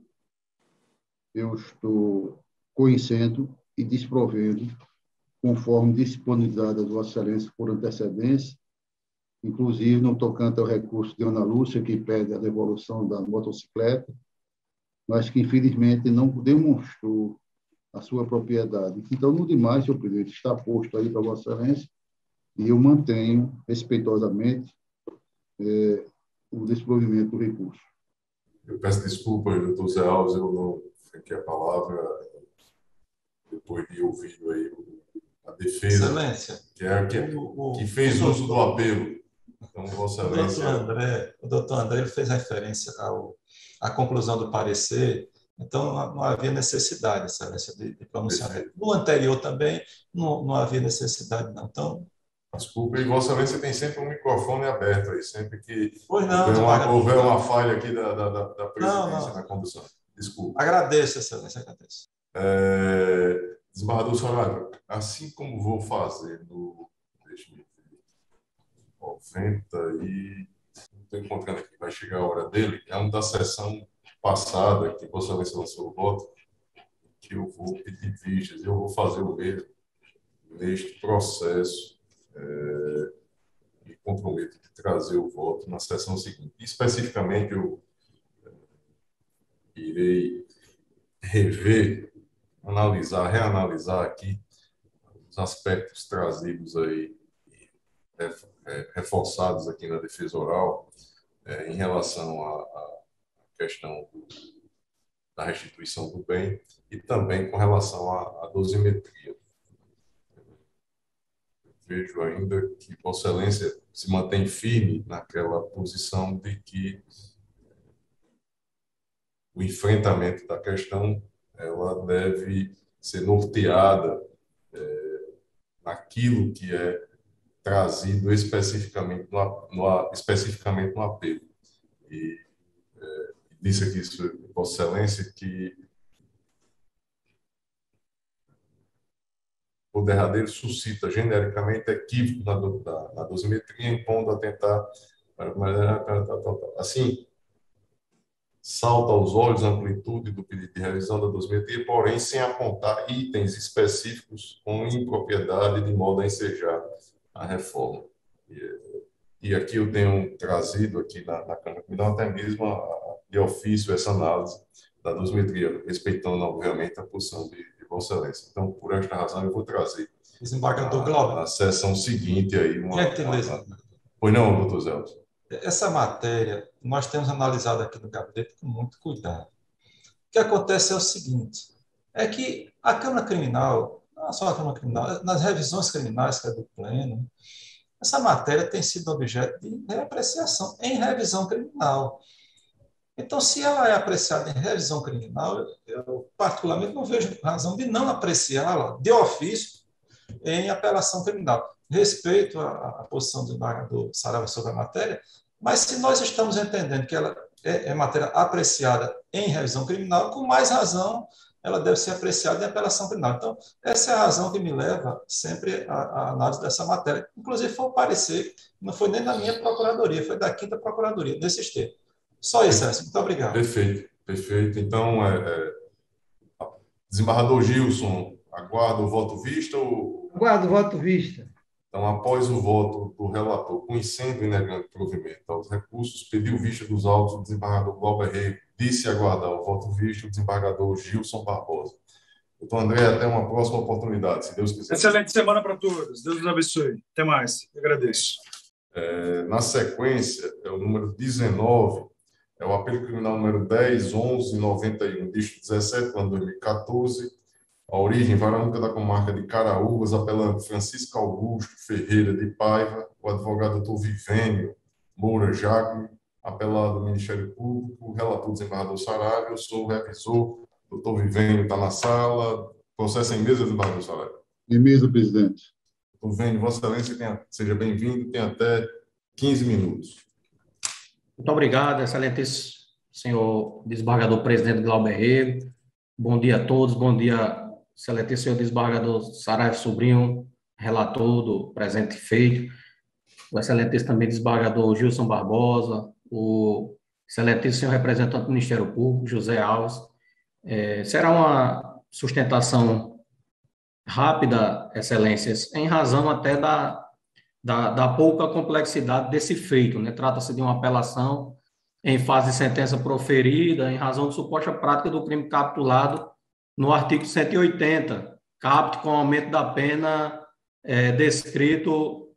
eu estou conhecendo e desprovendo, conforme disponibilidade das Vossa Excelência por antecedência, inclusive no tocante ao recurso de Ana Lúcia, que pede a devolução da motocicleta, mas que, infelizmente, não demonstrou a sua propriedade. Então, no demais, senhor presidente, está posto aí para Vossa Excelência, e eu mantenho, respeitosamente, é, o desprovimento do recurso. Eu peço desculpas, doutor Zé Alves, eu não fiquei a palavra depois de ouvir aí a defesa, Excelência, que, é, que, o, o, que fez o uso do apelo. Então, Vossa Excelência... O doutor André, o doutor André ele fez referência ao, à conclusão do parecer, então não, não havia necessidade, Excelência, de, de pronunciamento. No anterior também não, não havia necessidade, não. Então, desculpa, e Vossa Excelência tem sempre um microfone aberto aí, sempre que pois não, houver, uma, houver uma falha aqui da, da, da presidência não, não. na condução. Desculpa. Agradeço, Excelência, agradeço. É, desembargador Saraiva, assim como vou fazer no deixa eu ver, noventa e... não estou encontrando aqui, vai chegar a hora dele, é um da sessão passada, que Vossa Excelência lançou o voto, que eu vou pedir vistas, eu vou fazer o mesmo neste processo. É, me comprometo de trazer o voto na sessão seguinte. Especificamente, eu é, irei rever, analisar, reanalisar aqui os aspectos trazidos aí, é, é, reforçados aqui na defesa oral, é, em relação à, à questão do, da restituição do bem e também com relação à, à dosimetria. Vejo ainda que Vossa Excelência se mantém firme naquela posição de que o enfrentamento da questão ela deve ser norteada é, naquilo que é trazido especificamente no, no, especificamente no apelo. E disse aqui, Vossa Excelência, que o derradeiro suscita genericamente equívoco na, na, na dosimetria, impondo a tentar, assim, salta aos olhos a amplitude do pedido de revisão da dosimetria, porém sem apontar itens específicos com impropriedade de modo a ensejar a reforma. E, e aqui eu tenho trazido aqui na, na Câmara Criminal até mesmo a, a, de ofício essa análise da dosimetria, respeitando, obviamente, a posição de, de Vossa Excelência. Então, por esta razão, eu vou trazer Desembargador Glauber, na sessão seguinte aí uma... gentileza. uma... Pois não, doutor Zelso? Essa matéria nós temos analisado aqui no gabinete com muito cuidado. O que acontece é o seguinte, é que a Câmara Criminal, não só a Câmara Criminal, nas revisões criminais que é do Pleno, essa matéria tem sido objeto de reapreciação em revisão criminal. Então, se ela é apreciada em revisão criminal, eu particularmente não vejo razão de não apreciá-la de ofício em apelação criminal. Respeito à, à posição do desembargador Saraiva sobre a matéria, mas se nós estamos entendendo que ela é, é matéria apreciada em revisão criminal, com mais razão ela deve ser apreciada em apelação criminal. Então, essa é a razão que me leva sempre à, à análise dessa matéria. Inclusive, foi um parecer, não foi nem da minha procuradoria, foi da quinta procuradoria, desses termos. Só isso, Celso. Muito obrigado. Perfeito, perfeito. Então, é, é, desembargador Gilson, aguarda o voto vista ou... Aguardo o voto vista. Então, após o voto do relator, conhecendo e negando provimento aos recursos, pediu vista dos autos do desembargador Glauber Rego, disse aguardar o voto visto o desembargador Gilson Barbosa. Doutor André, até uma próxima oportunidade, se Deus quiser. Excelente semana para todos. Deus nos abençoe. Até mais. Eu agradeço. É, na sequência, é o número dezenove, é o apelo criminal número dez, onze, noventa e um, dígito dezessete, ano dois mil e quatorze, a origem, Vara Única da Comarca de Caraúbas, apelante Francisco Augusto Ferreira de Paiva, o advogado doutor Vivênio Moura Jacome, apelado do Ministério Público, relator desembargador Saraiva, eu sou o revisor, doutor Vivênio está na sala, processo em mesa, desembargador Saraiva. Em mesa, presidente. Doutor Vivênio, Vossa Excelência, tenha, seja bem-vindo, tem até quinze minutos. Muito obrigado, excelentíssimo senhor desembargador presidente Glauber Rego. Bom dia a todos, bom dia, excelentíssimo senhor desembargador Saraiva Sobrinho, relator do presente feito, o excelentíssimo também desembargador Gilson Barbosa, o excelentíssimo senhor representante do Ministério Público, José Alves. É, será uma sustentação rápida, excelências, em razão até da Da, da pouca complexidade desse feito, né? Trata-se de uma apelação em fase de sentença proferida em razão de suposta prática do crime capitulado no artigo cento e oitenta, caput com aumento da pena é, descrito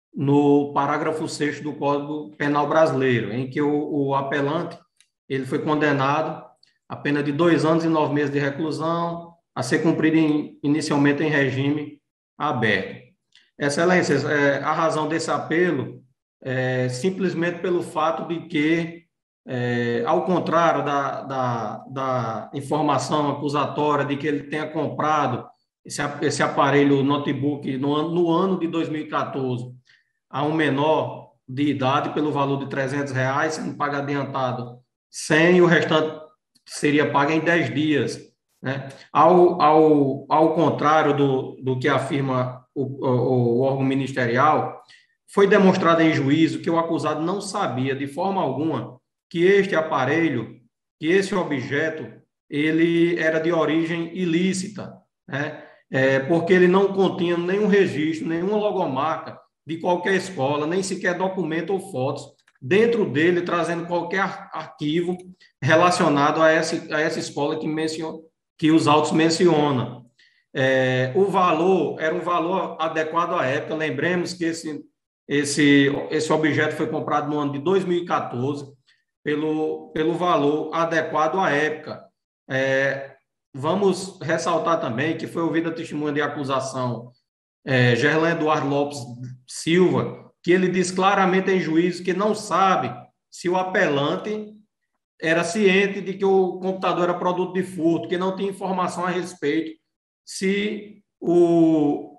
no parágrafo sexto do Código Penal Brasileiro, em que o, o apelante ele foi condenado a pena de dois anos e nove meses de reclusão, a ser cumprida em, inicialmente em regime aberto. Excelências, é, a razão desse apelo é simplesmente pelo fato de que, é, ao contrário da, da, da informação acusatória de que ele tenha comprado esse, esse aparelho notebook no ano, no ano de dois mil e quatorze a um menor de idade pelo valor de trezentos reais, sendo pago adiantado cem e o restante seria pago em dez dias. Né? Ao, ao, ao contrário do, do que afirma O, o, o órgão ministerial, foi demonstrado em juízo que o acusado não sabia de forma alguma que este aparelho, que esse objeto, ele era de origem ilícita, né? É, porque ele não continha nenhum registro, nenhuma logomarca de qualquer escola, nem sequer documento ou fotos dentro dele, trazendo qualquer arquivo relacionado a essa, a essa escola que, menciona, que os autos mencionam. É, o valor era um valor adequado à época. Lembremos que esse, esse, esse objeto foi comprado no ano de dois mil e quatorze pelo, pelo valor adequado à época. É, vamos ressaltar também que foi ouvida a testemunha de acusação é, Gerlan Eduardo Lopes Silva, que ele diz claramente em juízo que não sabe se o apelante era ciente de que o computador era produto de furto, que não tinha informação a respeito se o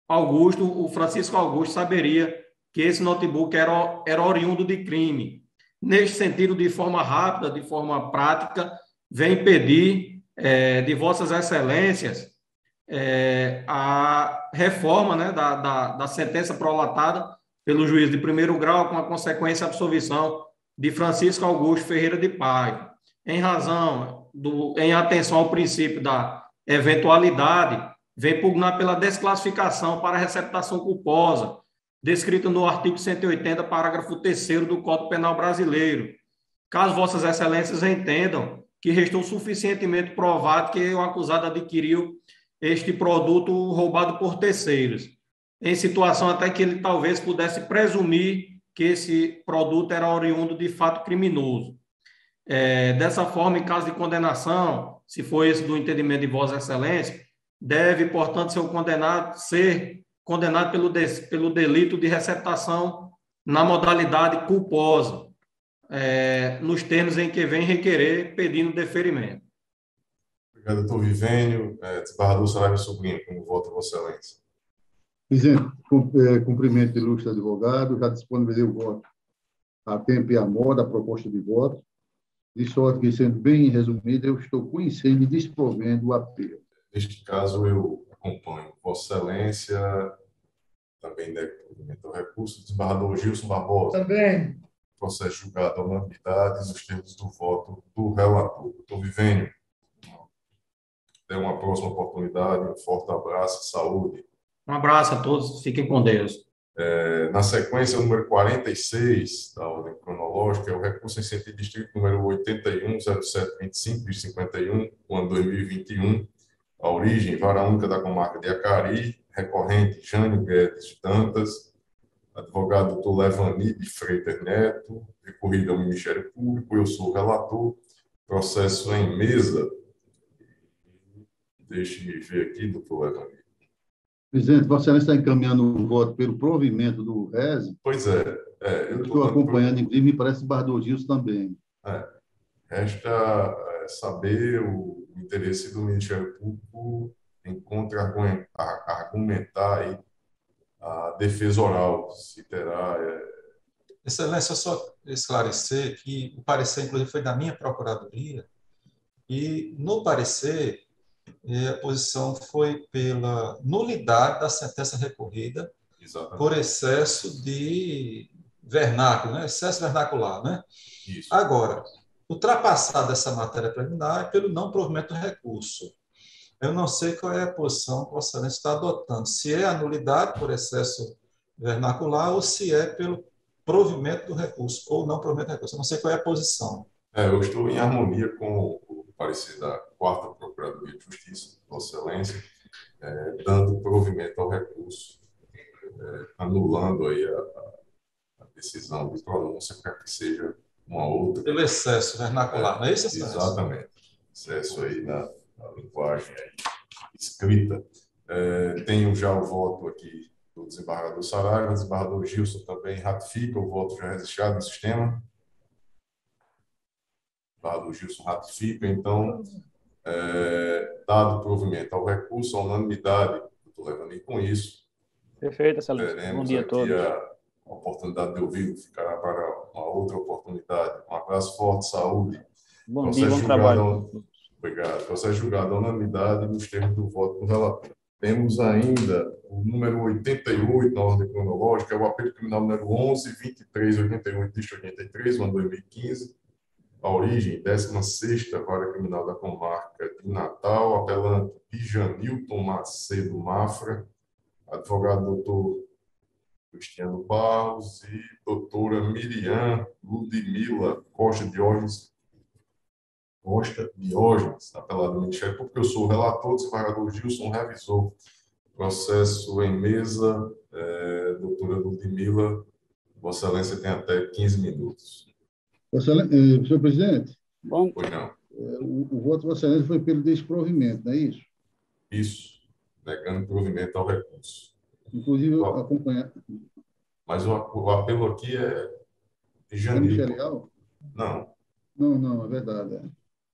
Augusto, o Francisco Augusto, saberia que esse notebook era, era oriundo de crime. neste sentido, de forma rápida, de forma prática, vem pedir é, de Vossas Excelências é, a reforma, né, da, da, da sentença prolatada pelo juiz de primeiro grau, com a consequência absolvição de Francisco Augusto Ferreira de Paiva, em razão do, em atenção ao princípio da eventualidade, vem pugnar pela desclassificação para receptação culposa, descrita no artigo cento e oitenta, parágrafo terceiro do Código Penal Brasileiro. Caso Vossas Excelências entendam que restou suficientemente provado que o acusado adquiriu este produto roubado por terceiros, em situação até que ele talvez pudesse presumir que esse produto era oriundo de fato criminoso. É, dessa forma, em caso de condenação, se for esse do entendimento de Vossa Excelência, deve, portanto, ser condenado, ser condenado pelo, de, pelo delito de receptação na modalidade culposa, é, nos termos em que vem requerer pedindo deferimento. Obrigado, doutor Vivênio. É, desembargador Saraiva Sobrinho, como vota Vossa Excelência? Presidente, cumprimento o ilustre advogado, já disponibilizei o voto a tempo e a moda, a proposta de voto, de sorte que, sendo bem resumida, eu estou conhecendo e desprovendo o apelo. Neste caso, eu acompanho Vossa Excelência, também deve provimento ao recurso, desembargador Gilson Barbosa. Também. Processo julgado à unanimidade nos termos do voto do relator. Doutor Vivênio, até uma próxima oportunidade, um forte abraço, saúde. Um abraço a todos, fiquem com Deus. É, na sequência, o número quarenta e seis da ordem cronológica é o recurso em sentido distrito número oitenta e um, zero sete vinte e cinco, cinquenta e um, o ano dois mil e vinte e um, a origem, Vara Única da Comarca de Acari, recorrente Jânio Guedes Dantas, advogado doutor Levani de Freitas Neto, recorrido ao Ministério Público, eu sou o relator, processo em mesa. Deixe-me ver aqui, doutor Levani. Presidente, Vossa Excelência está encaminhando o voto pelo provimento do R E S? Pois é. é eu estou acompanhando, inclusive, me parece Bardo Gilson também. É. Resta é, saber o interesse do Ministério Público em contra-argumentar aí a defesa oral, se terá... É... Excelência, só esclarecer que o parecer, inclusive, foi da minha procuradoria, e no parecer... E a posição foi pela nulidade da sentença recorrida. Exatamente. Por excesso de vernáculo, né? Excesso vernacular. Né? Isso. Agora, ultrapassada essa matéria preliminar é pelo não provimento do recurso. Eu não sei qual é a posição que Vossa Excelência está adotando, se é a nulidade por excesso vernacular ou se é pelo provimento do recurso, ou não provimento do recurso. Eu não sei qual é a posição. É, eu estou em harmonia com o parecer da quarta Procuradoria de Justiça, Vossa Excelência, é, dando provimento ao recurso, é, anulando aí a, a decisão de pronúncia para que seja uma outra... Pelo excesso vernacular, é, não é isso? Exatamente. Excesso aí na, na linguagem aí escrita. É, tenho já o voto aqui do desembargador Saraiva, o desembargador Gilson também ratifica o voto já registrado no sistema. O Gilson ratifica, então, é, dado provimento ao recurso, a unanimidade, estou levando aí com isso. Perfeito, Excelência. Bom dia a todos. A, a oportunidade de ouvir ficará para uma outra oportunidade. Um abraço forte, saúde. Bom Processo dia, bom trabalho. Obrigado. Processo julgado à unanimidade nos termos do voto do relator. Temos ainda o número oitenta e oito na ordem cronológica, é o apelo criminal número onze, vinte e três, oitenta e oito, oitenta e três, ano dois mil e quinze. A origem, décima sexta Vara Criminal da Comarca de Natal, apelante Pijanilton Macedo Mafra, advogado doutor Cristiano Barros e doutora Miriam Ludmila Costa Diógenes, Costa Diógenes, apelado do Ministério Público. Eu sou o relator, desembargador Gilson, revisor. Processo em mesa, é, doutora Ludmila, Vossa Excelência tem até quinze minutos. Senhor presidente, Bom. Pois não. O, o voto de Vossa Excelência foi pelo desprovimento, não é isso? Isso, negando provimento ao recurso. Inclusive, o, acompanhar. Mas o, o apelo aqui é de janeiro. Não. Não, não, é verdade. É.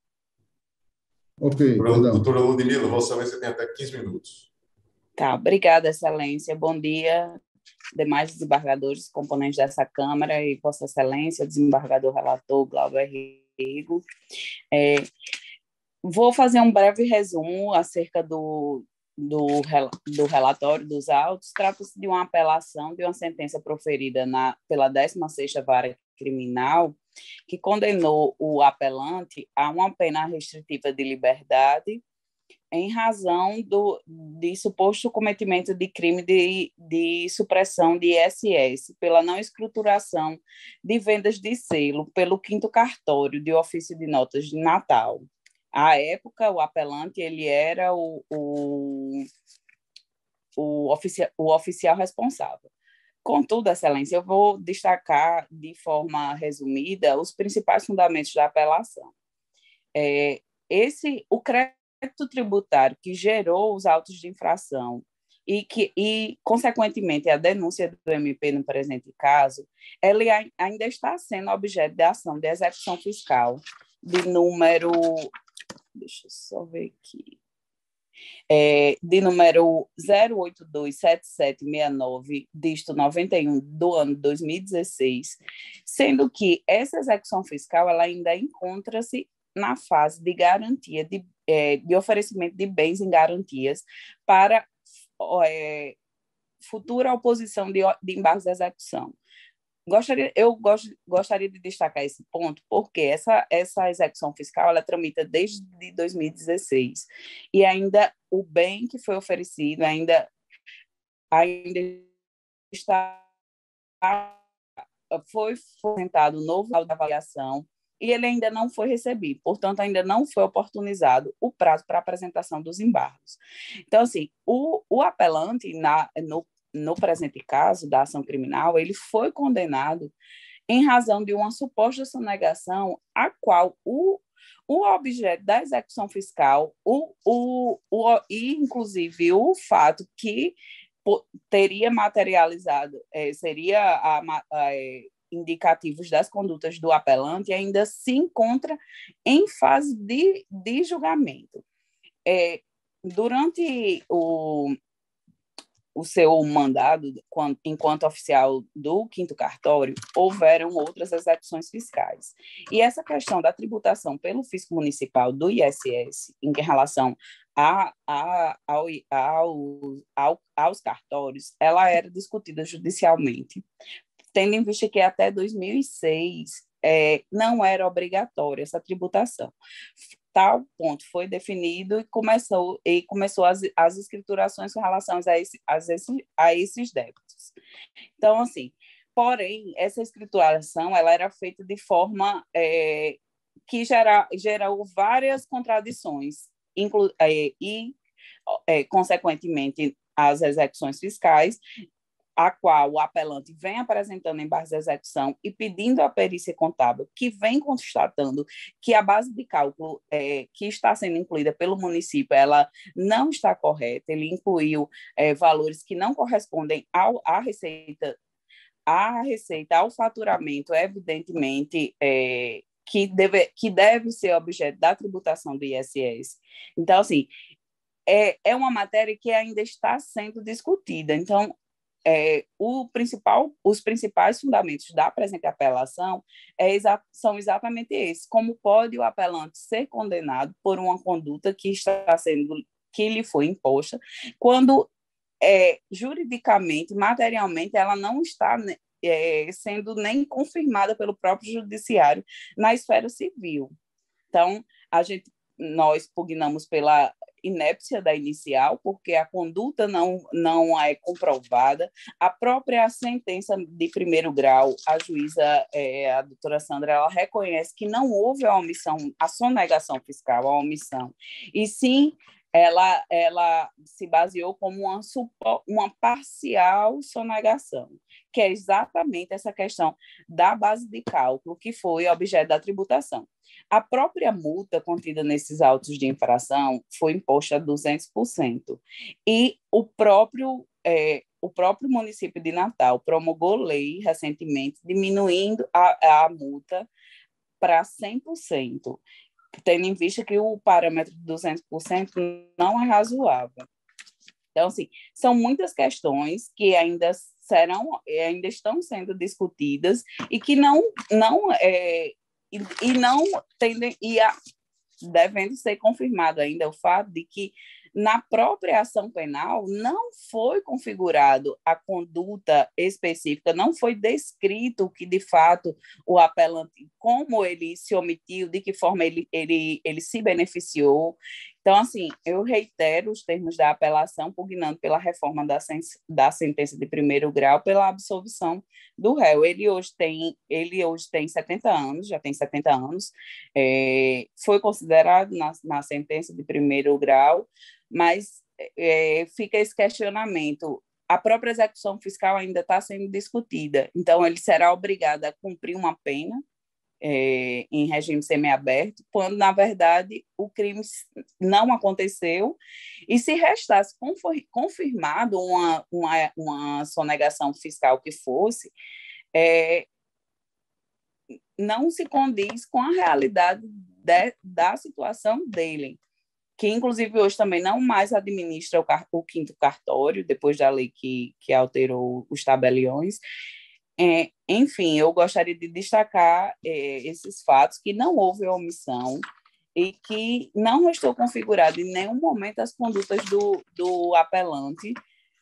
Ok, doutora, doutora Ludmila, Vossa Excelência tem até quinze minutos. Tá, obrigada, Excelência. Bom dia, demais desembargadores, componentes dessa Câmara e Vossa Excelência, desembargador relator Glauber Rego. É, vou fazer um breve resumo acerca do, do, do relatório dos autos. Trata-se de uma apelação de uma sentença proferida na, pela décima sexta Vara Criminal, que condenou o apelante a uma pena restritiva de liberdade em razão do, de suposto cometimento de crime de, de supressão de I S S pela não escrituração de vendas de selo pelo quinto cartório de ofício de notas de Natal. À época, o apelante ele era o, o, o, oficia, o oficial responsável. Contudo, Excelência, eu vou destacar de forma resumida os principais fundamentos da apelação. É, esse, o crédito tributário que gerou os autos de infração e, que, e, consequentemente, a denúncia do M P no presente caso, ele ainda está sendo objeto de ação de execução fiscal de número... Deixa eu só ver aqui. É, de número zero oito dois sete sete seis nove, dígito noventa e um, do ano dois mil e dezesseis, sendo que essa execução fiscal ela ainda encontra-se na fase de garantia, de, é, de oferecimento de bens em garantias para é, futura oposição de, de embargos de execução. Gostaria, eu gost, gostaria de destacar esse ponto, porque essa, essa execução fiscal ela tramita desde dois mil e dezesseis, e ainda o bem que foi oferecido ainda, ainda está foi apresentado um novo laudo de avaliação e ele ainda não foi recebido, portanto, ainda não foi oportunizado o prazo para apresentação dos embargos. Então, assim, o, o apelante, na, no no presente caso da ação criminal, ele foi condenado em razão de uma suposta sonegação a qual o, o objeto da execução fiscal, o, o, o, e inclusive o fato que teria materializado, é, seria a, a, é, indicativos das condutas do apelante, ainda se encontra em fase de, de julgamento. É, durante o o seu mandado, enquanto oficial do quinto cartório, houveram outras execuções fiscais. E essa questão da tributação pelo fisco municipal do I S S em relação a, a, ao, ao, ao, aos cartórios, ela era discutida judicialmente, tendo em vista que até dois mil e seis é, não era obrigatória essa tributação. Tal ponto foi definido e começou, e começou as, as escriturações com relação a, esse, a, esse, a esses débitos. Então, assim, porém, essa escrituração ela era feita de forma é, que gera, gerou várias contradições, inclu, é, e, é, consequentemente, as execuções fiscais, a qual o apelante vem apresentando em base de execução e pedindo à perícia contábil, que vem constatando que a base de cálculo é, que está sendo incluída pelo município, ela não está correta, ele incluiu é, valores que não correspondem ao, à receita, à receita, ao faturamento, evidentemente, é, que, deve, que deve ser objeto da tributação do I S S. Então, assim, é, é uma matéria que ainda está sendo discutida. Então, É, o principal, os principais fundamentos da presente apelação é exa são exatamente esses. Como pode o apelante ser condenado por uma conduta que está sendo, que lhe foi imposta, quando é, juridicamente, materialmente, ela não está é, sendo nem confirmada pelo próprio judiciário na esfera civil. Então, a gente, nós pugnamos pela inépcia da inicial, porque a conduta não, não é comprovada. A própria sentença de primeiro grau, a juíza, é, a doutora Sandra, ela reconhece que não houve a omissão, a sonegação fiscal, a omissão, e sim ela, ela se baseou como uma, uma parcial sonegação, que é exatamente essa questão da base de cálculo que foi objeto da tributação. A própria multa contida nesses autos de infração foi imposta a duzentos por cento e o próprio, é, o próprio município de Natal promulgou lei recentemente diminuindo a, a multa para cem por cento, tendo em vista que o parâmetro de duzentos por cento não é razoável. Então, assim, são muitas questões que ainda serão, ainda estão sendo discutidas e que não, não, é, e, e não tendem, e a, devendo ser confirmado ainda o fato de que na própria ação penal não foi configurado a conduta específica, não foi descrito que, de fato, o apelante, como ele se omitiu, de que forma ele, ele, ele se beneficiou. Então, assim, eu reitero os termos da apelação, pugnando pela reforma da, sen da sentença de primeiro grau, pela absolvição do réu. Ele hoje tem, ele hoje tem setenta anos, já tem setenta anos, é, foi considerado na, na sentença de primeiro grau, mas é, fica esse questionamento. A própria execução fiscal ainda está sendo discutida, então ele será obrigado a cumprir uma pena é, em regime semiaberto, quando, na verdade, o crime não aconteceu, e se restasse confirmado uma, uma, uma sonegação fiscal que fosse, é, não se condiz com a realidade de, da situação dele, que inclusive hoje também não mais administra o, car o quinto cartório, depois da lei que, que alterou os tabeliões. É, enfim, eu gostaria de destacar é, esses fatos, que não houve omissão e que não restou configurado em nenhum momento as condutas do, do apelante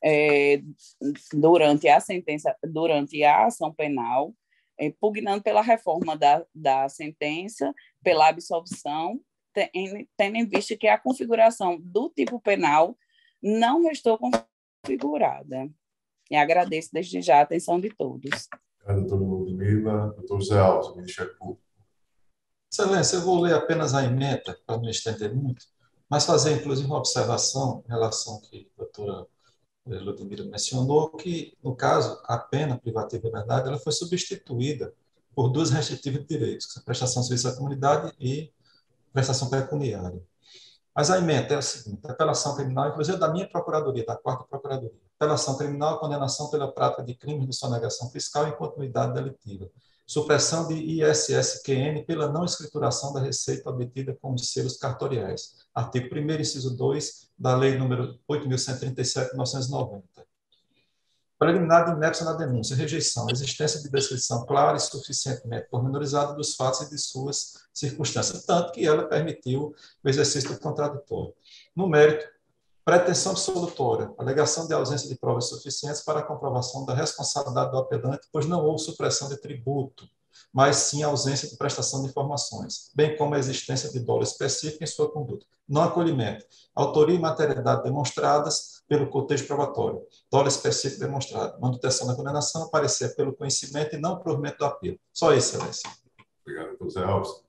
é, durante a sentença, durante a ação penal, é, pugnando pela reforma da, da sentença, pela absolvição, tendo em vista que a configuração do tipo penal não restou configurada. E agradeço desde já a atenção de todos. Obrigado, doutora Ludmila. Doutor José Alves, Ministério Público. Excelência, eu vou ler apenas a emenda, para não estender muito, mas fazer, inclusive, uma observação em relação ao que a doutora Ludmila mencionou, que, no caso, a pena privativa de liberdade ela foi substituída por duas restritivas de direitos, que são a prestação de serviço à comunidade e prestação pecuniária. Mas a emenda é a seguinte: apelação criminal, inclusive da minha procuradoria, da quarta procuradoria. Apelação criminal, condenação pela prática de crimes de sonegação fiscal e continuidade delitiva. Supressão de I S S Q N pela não escrituração da receita obtida com os selos cartoriais. Artigo primeiro, inciso dois, da Lei número oito mil cento e trinta e sete, de mil novecentos e noventa. Preliminar de inépcia na denúncia, rejeição, existência de descrição clara e suficientemente pormenorizada dos fatos e de suas circunstâncias, tanto que ela permitiu o exercício do contraditório. No mérito, pretensão absolutória, alegação de ausência de provas suficientes para a comprovação da responsabilidade do apelante, pois não houve supressão de tributo, mas sim a ausência de prestação de informações, bem como a existência de dolo específico em sua conduta. Não acolhimento, autoria e materialidade demonstradas pelo cotejo probatório, dolo específico demonstrado, manutenção da condenação, aparecer pelo conhecimento e não provimento do apelo. Só isso, Excelência. Obrigado, doutor Zé Alves.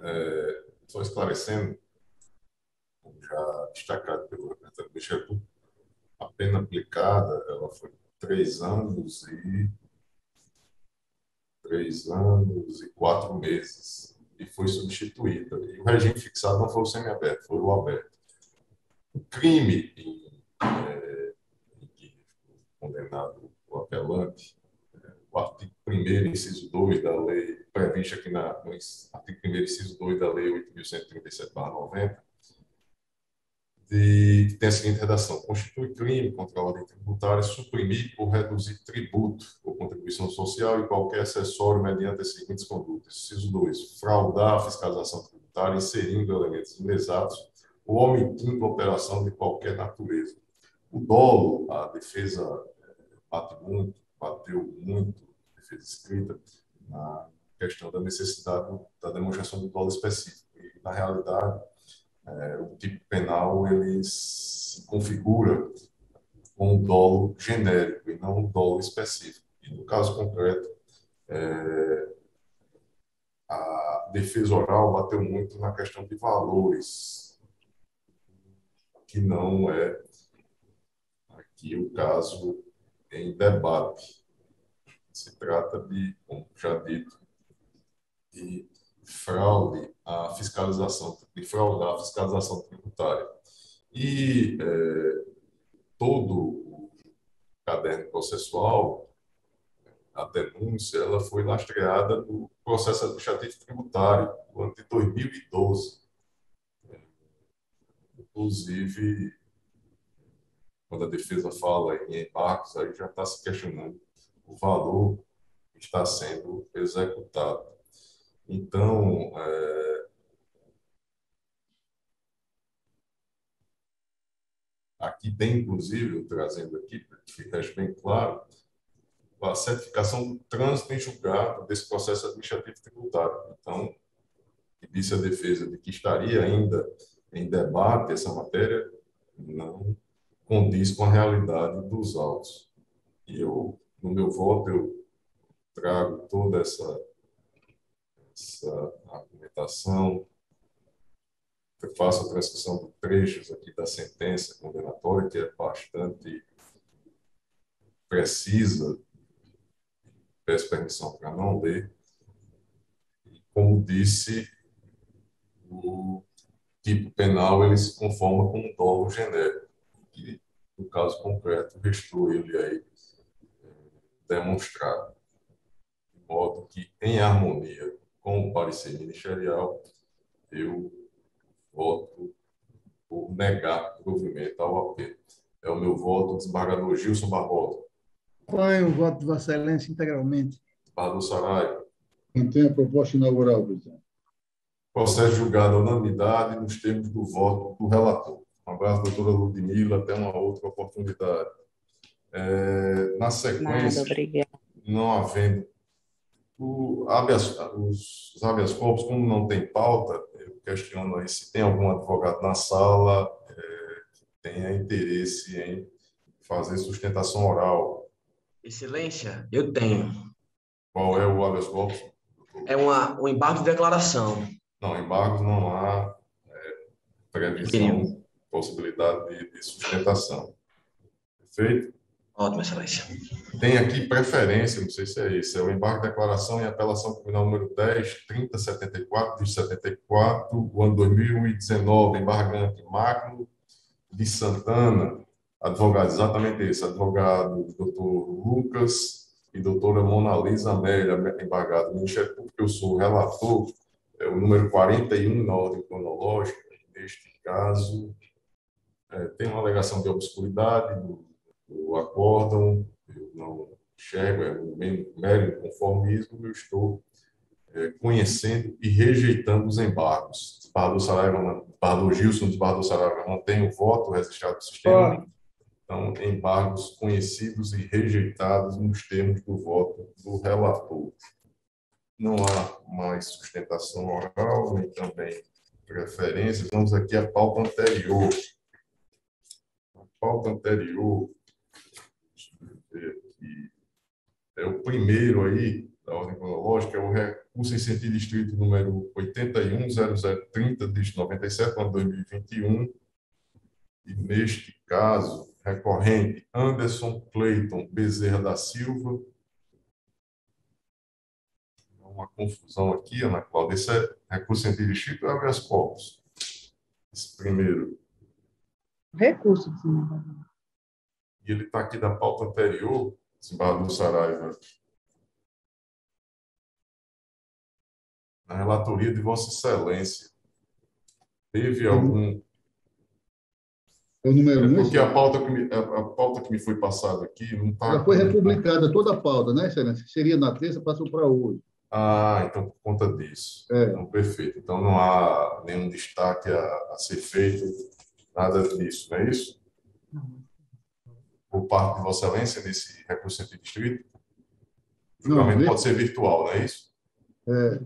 É, só esclarecendo, como já destacado pelo representante do Ministério Público, a pena aplicada ela foi três anos e três anos e quatro meses e foi substituída. E o regime fixado não foi o semiaberto, foi o aberto. O crime em, é, em que foi condenado o apelante, é, o artigo primeiro, inciso dois da lei, previsto aqui na, no artigo primeiro, inciso dois da lei oito mil cento e trinta e sete barra noventa, de, que tem a seguinte redação: constitui crime contra a ordem tributária suprimir ou reduzir tributo ou contribuição social e qualquer acessório mediante as seguintes condutas. Inciso dois, fraudar a fiscalização tributária inserindo elementos inexatos ou omitindo operação de qualquer natureza. O dolo, a defesa bate muito, bateu muito, a defesa escrita, na questão da necessidade da demonstração do dolo específico. E, na realidade, É, o tipo penal ele se configura com um dolo genérico e não um dolo específico. E no caso concreto, é, a defesa oral bateu muito na questão de valores, que não é aqui o caso em debate. Se trata de, como já dito, de fraude à fiscalização, de fraudar a fiscalização tributária. E é, todo o caderno processual, a denúncia, ela foi lastreada no processo administrativo tributário, no ano de dois mil e doze. Inclusive, quando a defesa fala em embargos, aí já está se questionando o valor que está sendo executado. Então, é, aqui tem, inclusive, eu trazendo aqui, para que fique bem claro, a certificação do trânsito em julgado desse processo administrativo tributário. Então, disse a defesa de que estaria ainda em debate essa matéria, não condiz com a realidade dos autos. E eu, no meu voto, eu trago toda essa, essa argumentação, eu faço a transcrição de trechos aqui da sentença condenatória, que é bastante precisa, peço permissão para não ler. E, como disse, o tipo penal ele se conforma com um dolo genérico, que, no caso concreto, restou ele aí demonstrado, de modo que, em harmonia com o parecer ministerial, eu voto por negar provimento ao apelo. É o meu voto, desembargador Gilson Barbosa. Acompanho o voto de Vossa Excelência integralmente. Desembargador Saraiva. Mantém a proposta inaugural, presidente. Processo julgado à unanimidade nos termos do voto do relator. Um abraço, doutora Ludmila, até uma outra oportunidade. É, na sequência, Nada, não havendo o habeas, os, os habeas corpus, como não tem pauta, eu questiono aí se tem algum advogado na sala é, que tenha interesse em fazer sustentação oral. Excelência, eu tenho. Qual é o habeas corpus? É uma, um embargo de declaração. Não, embargos não há é, previsão, Sim. possibilidade de, de sustentação. Perfeito? Ótimo, Excelência. Tem aqui preferência, não sei se é isso, é o embargo de declaração em apelação criminal número dez, trinta setenta e quatro, de setenta e quatro, o ano dois mil e dezenove, embargante Magno de Santana, advogado, exatamente esse, advogado doutor Lucas e doutora Mona Lisa Amélia, embargado do Ministério Público, eu sou o relator, é o número quarenta e um na ordem cronológica. Neste caso, é, tem uma alegação de obscuridade do, do acórdão, eu não enxergo, é um mero inconformismo, eu estou é, conhecendo e rejeitando os embargos. Desembargador Saraiva, desembargador Gilson, desembargador Saraiva, mantém o voto registrado no sistema. Então, embargos conhecidos e rejeitados nos termos do voto do relator. Não há mais sustentação oral, nem também preferências. Vamos aqui à pauta anterior. A pauta anterior, deixa eu ver aqui, é o primeiro aí, da ordem cronológica, é o recurso em sentido estrito número oitenta e um zero zero trinta, de noventa e sete, ano dois mil e vinte e um. E, neste caso, recorrente Anderson Cleiton Bezerra da Silva. Uma confusão aqui, Ana Cláudia. Esse é recurso em sentido estrito ou é habeas corpus? Esse primeiro. Recurso, sim. E ele está aqui da pauta anterior, desembargador Saraiva. Na relatoria de Vossa Excelência. Teve algum... É o número um. Porque a pauta, que me, a, a pauta que me foi passada aqui não está... Já foi republicada toda a pauta, né, Excelência? Seria na terça, passou para hoje. Ah, então por conta disso. É. Então, perfeito. Então não há nenhum destaque a, a ser feito, nada disso, não é isso? Por parte de Vossa Excelência, nesse recurso em sentido estrito? O julgamento não, pode ser virtual, não é isso? É.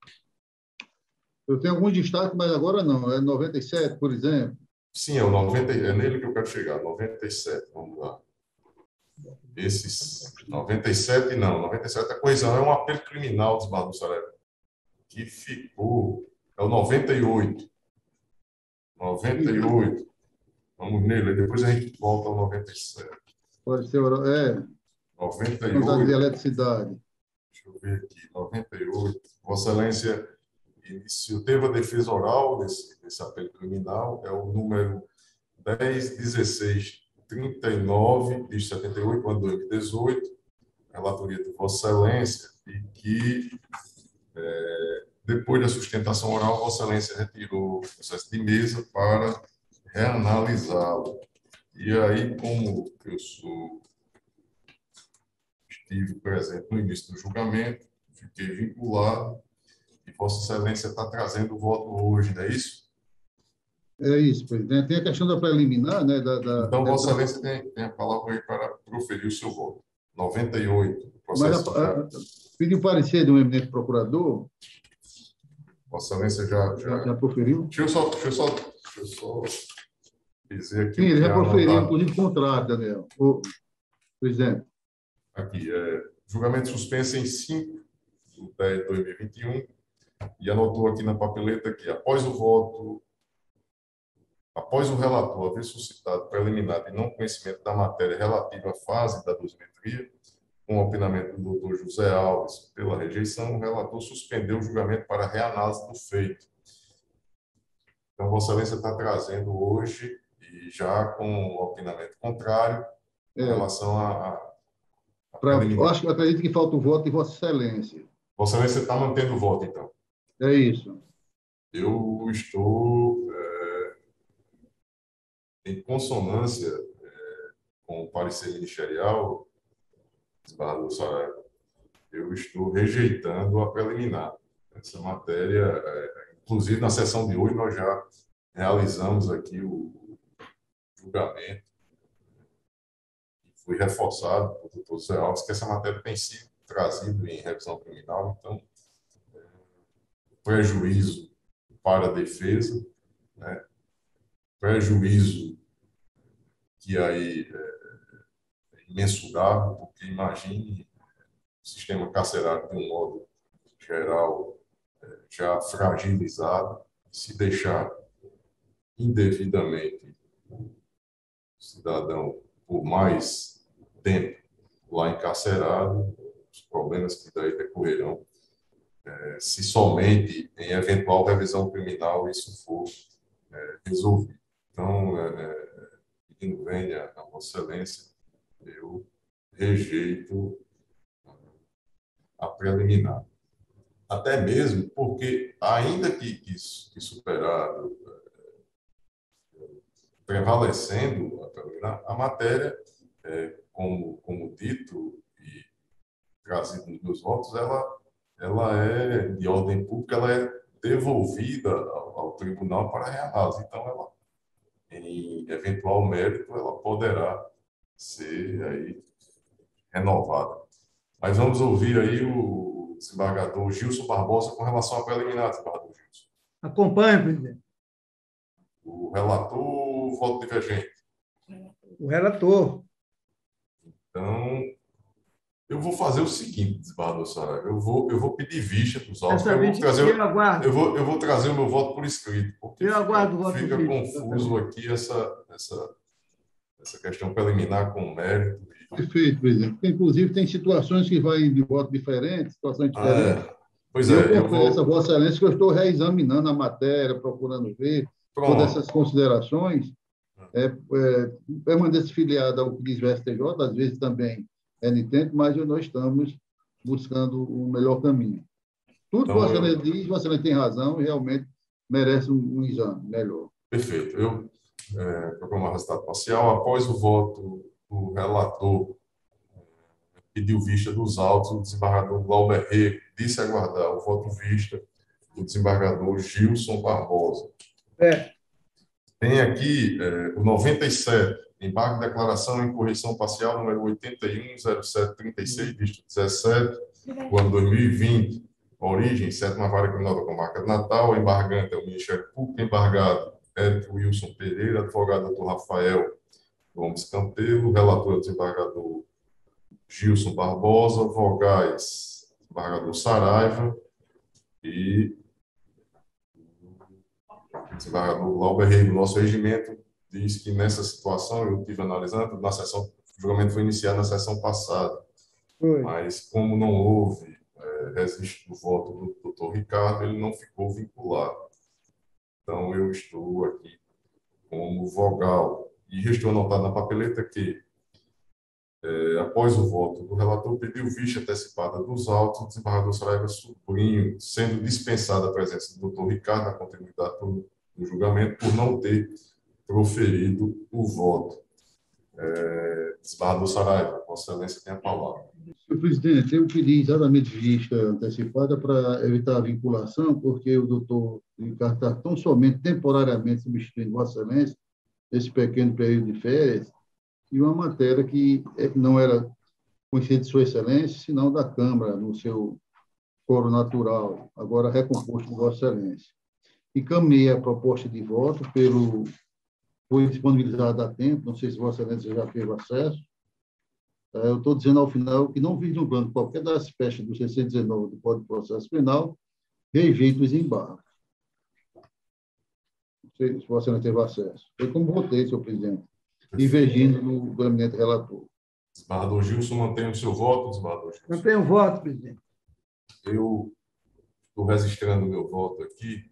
Eu tenho algum destaque, mas agora não. É noventa e sete, por exemplo. Sim, é, o noventa, é nele que eu quero chegar, noventa e sete, vamos lá. Esses noventa e sete, não, noventa e sete é coesão, é um apelo criminal dos Barros do Saraiva, que ficou, é o noventa e oito. noventa e oito. Vamos nele, depois a gente volta ao noventa e sete. Pode ser, é. noventa e oito. De eletricidade. Deixa eu ver aqui, noventa e oito. Vossa Excelência iniciou, teve a defesa oral desse, desse apelo criminal, é o número dez dezesseis trinta e nove, de setenta e oito, ano dois mil e dezoito, relatoria de Vossa Excelência, e que, é, depois da sustentação oral, Vossa Excelência retirou o processo de mesa para reanalisá-lo. E aí, como eu sou estive presente no início do julgamento, fiquei vinculado, e Vossa Excelência está trazendo o voto hoje, não é isso? É isso, presidente. Tem a questão da preliminar, né? Da, da, então, Vossa da... Excelência tem, tem a palavra aí para proferir o seu voto. noventa e oito. Mas a, a, pediu parecer do eminente procurador. Vossa Excelência já, já... já proferiu? Deixa eu só, deixa eu só, deixa eu só dizer aqui. Sim, ele já proferiu, inclusive, contrário, Daniel. O presidente. Aqui, é, julgamento suspenso em cinco de dez de dois mil e vinte e um, e anotou aqui na papeleta que, após o voto, após o relator haver suscitado preliminar de não conhecimento da matéria relativa à fase da dosimetria, com o opinamento do doutor José Alves pela rejeição, o relator suspendeu o julgamento para reanálise do feito. Então, Vossa Excelência está trazendo hoje, e já com o opinamento contrário, em é. relação a... a, a pra, eu acho que eu acredito que falta o voto de Vossa Excelência. Vossa Excelência está mantendo o voto, então? É isso. Eu estou é, em consonância é, com o parecer ministerial, desembargador Saraiva, eu estou rejeitando a preliminar. Essa matéria, é, inclusive na sessão de hoje, nós já realizamos aqui o julgamento, e foi reforçado pelo doutor Zé Alves que essa matéria tem sido trazida em revisão criminal, então, é, prejuízo para a defesa, né? Prejuízo que aí é, é imensurável, porque imagine o sistema carcerário de um modo geral é, já fragilizado, se deixar indevidamente o cidadão por mais tempo lá encarcerado, os problemas que daí decorrerão, é, se somente em eventual revisão criminal isso for é, resolvido. Então, é, pedindo venha a Vossa Excelência, eu rejeito a preliminar. Até mesmo porque, ainda que, que, que superado, é, prevalecendo a preliminar, a matéria, é, como, como dito e trazido nos meus votos, ela, ela é de ordem pública, ela é devolvida ao, ao tribunal para reanálise. Então, ela, em eventual mérito, ela poderá ser aí renovada. Mas vamos ouvir aí o desembargador Gilson Barbosa com relação à preliminar, desembargador Gilson. Acompanhe, presidente. O relator, voto divergente. O relator. Então, eu vou fazer o seguinte, desembargador Saraiva, eu vou, eu vou pedir vista dos autos. Eu vou, trazer, eu, aguardo. eu, vou, eu vou trazer o meu voto por escrito, porque eu fica, aguardo o voto fica por confuso aqui essa, essa, essa questão preliminar com o mérito. Perfeito, presidente. Porque, inclusive, tem situações que vai de voto diferente, situações diferentes. Ah, é. Pois é, eu eu confesso vou... a Vossa Excelência que eu estou reexaminando a matéria, procurando ver Pronto. todas essas considerações. É, é, permanece filiado ao que diz o S T J, às vezes também é nitente, mas nós estamos buscando o melhor caminho. Tudo que então, Vossa Excelência eu... diz, Vossa Excelência tem razão e realmente merece um, um exame melhor. Perfeito. Eu é, proclamo o resultado parcial. Após o voto do relator, pediu vista dos autos, o desembargador Glauber Rego disse aguardar o voto vista do desembargador Gilson Barbosa. É. Tem aqui é, o noventa e sete, embargo de declaração em correção parcial número oitenta e um, zero sete trinta e seis, distrito dezessete, do ano dois mil e vinte. Origem, sétima Vara Criminal da Comarca de Natal. Embargante é o Ministério Público. Embargado, Érico Wilson Pereira. Advogado, doutor Rafael Gomes Campelo. Relator, é o desembargador Gilson Barbosa. Vogais, desembargador Saraiva. E o desembargador Glauber Rego. Nosso regimento diz que nessa situação, eu estive analisando, na sessão, o julgamento foi iniciado na sessão passada, foi. Mas como não houve é, registro do voto do doutor Ricardo, ele não ficou vinculado. Então, eu estou aqui como vogal. E restou anotado na papeleta que, é, após o voto do relator, pediu vista antecipada dos autos, o desembargador Saraiva Sobrinho, sendo dispensada a presença do doutor Ricardo na continuidade do julgamento, por não ter proferido o voto. É, desembargador Saraiva, Vossa Excelência tem a palavra. Senhor presidente, eu pedi exatamente vista antecipada para evitar a vinculação, porque o doutor Ricardo está tão somente temporariamente substituindo Vossa Excelência nesse pequeno período de férias, e uma matéria que não era conhecida de Sua Excelência, senão da Câmara, no seu foro natural, agora recomposto por Vossa Excelência. Encaminhei a proposta de voto pelo... Foi disponibilizada há tempo, não sei se Vossa Excelência já teve acesso. Eu estou dizendo ao final que, não vislumbrando qualquer das peças do C C dezenove do Código de Processo Penal, rejeito os embargos. Não sei se Vossa Excelência teve acesso. Foi como votei, senhor presidente, divergindo do, do eminente relator. Desembargador Gilson, mantém o seu voto, desembargador Gilson? Mantenho o voto, presidente. Eu estou registrando o meu voto aqui,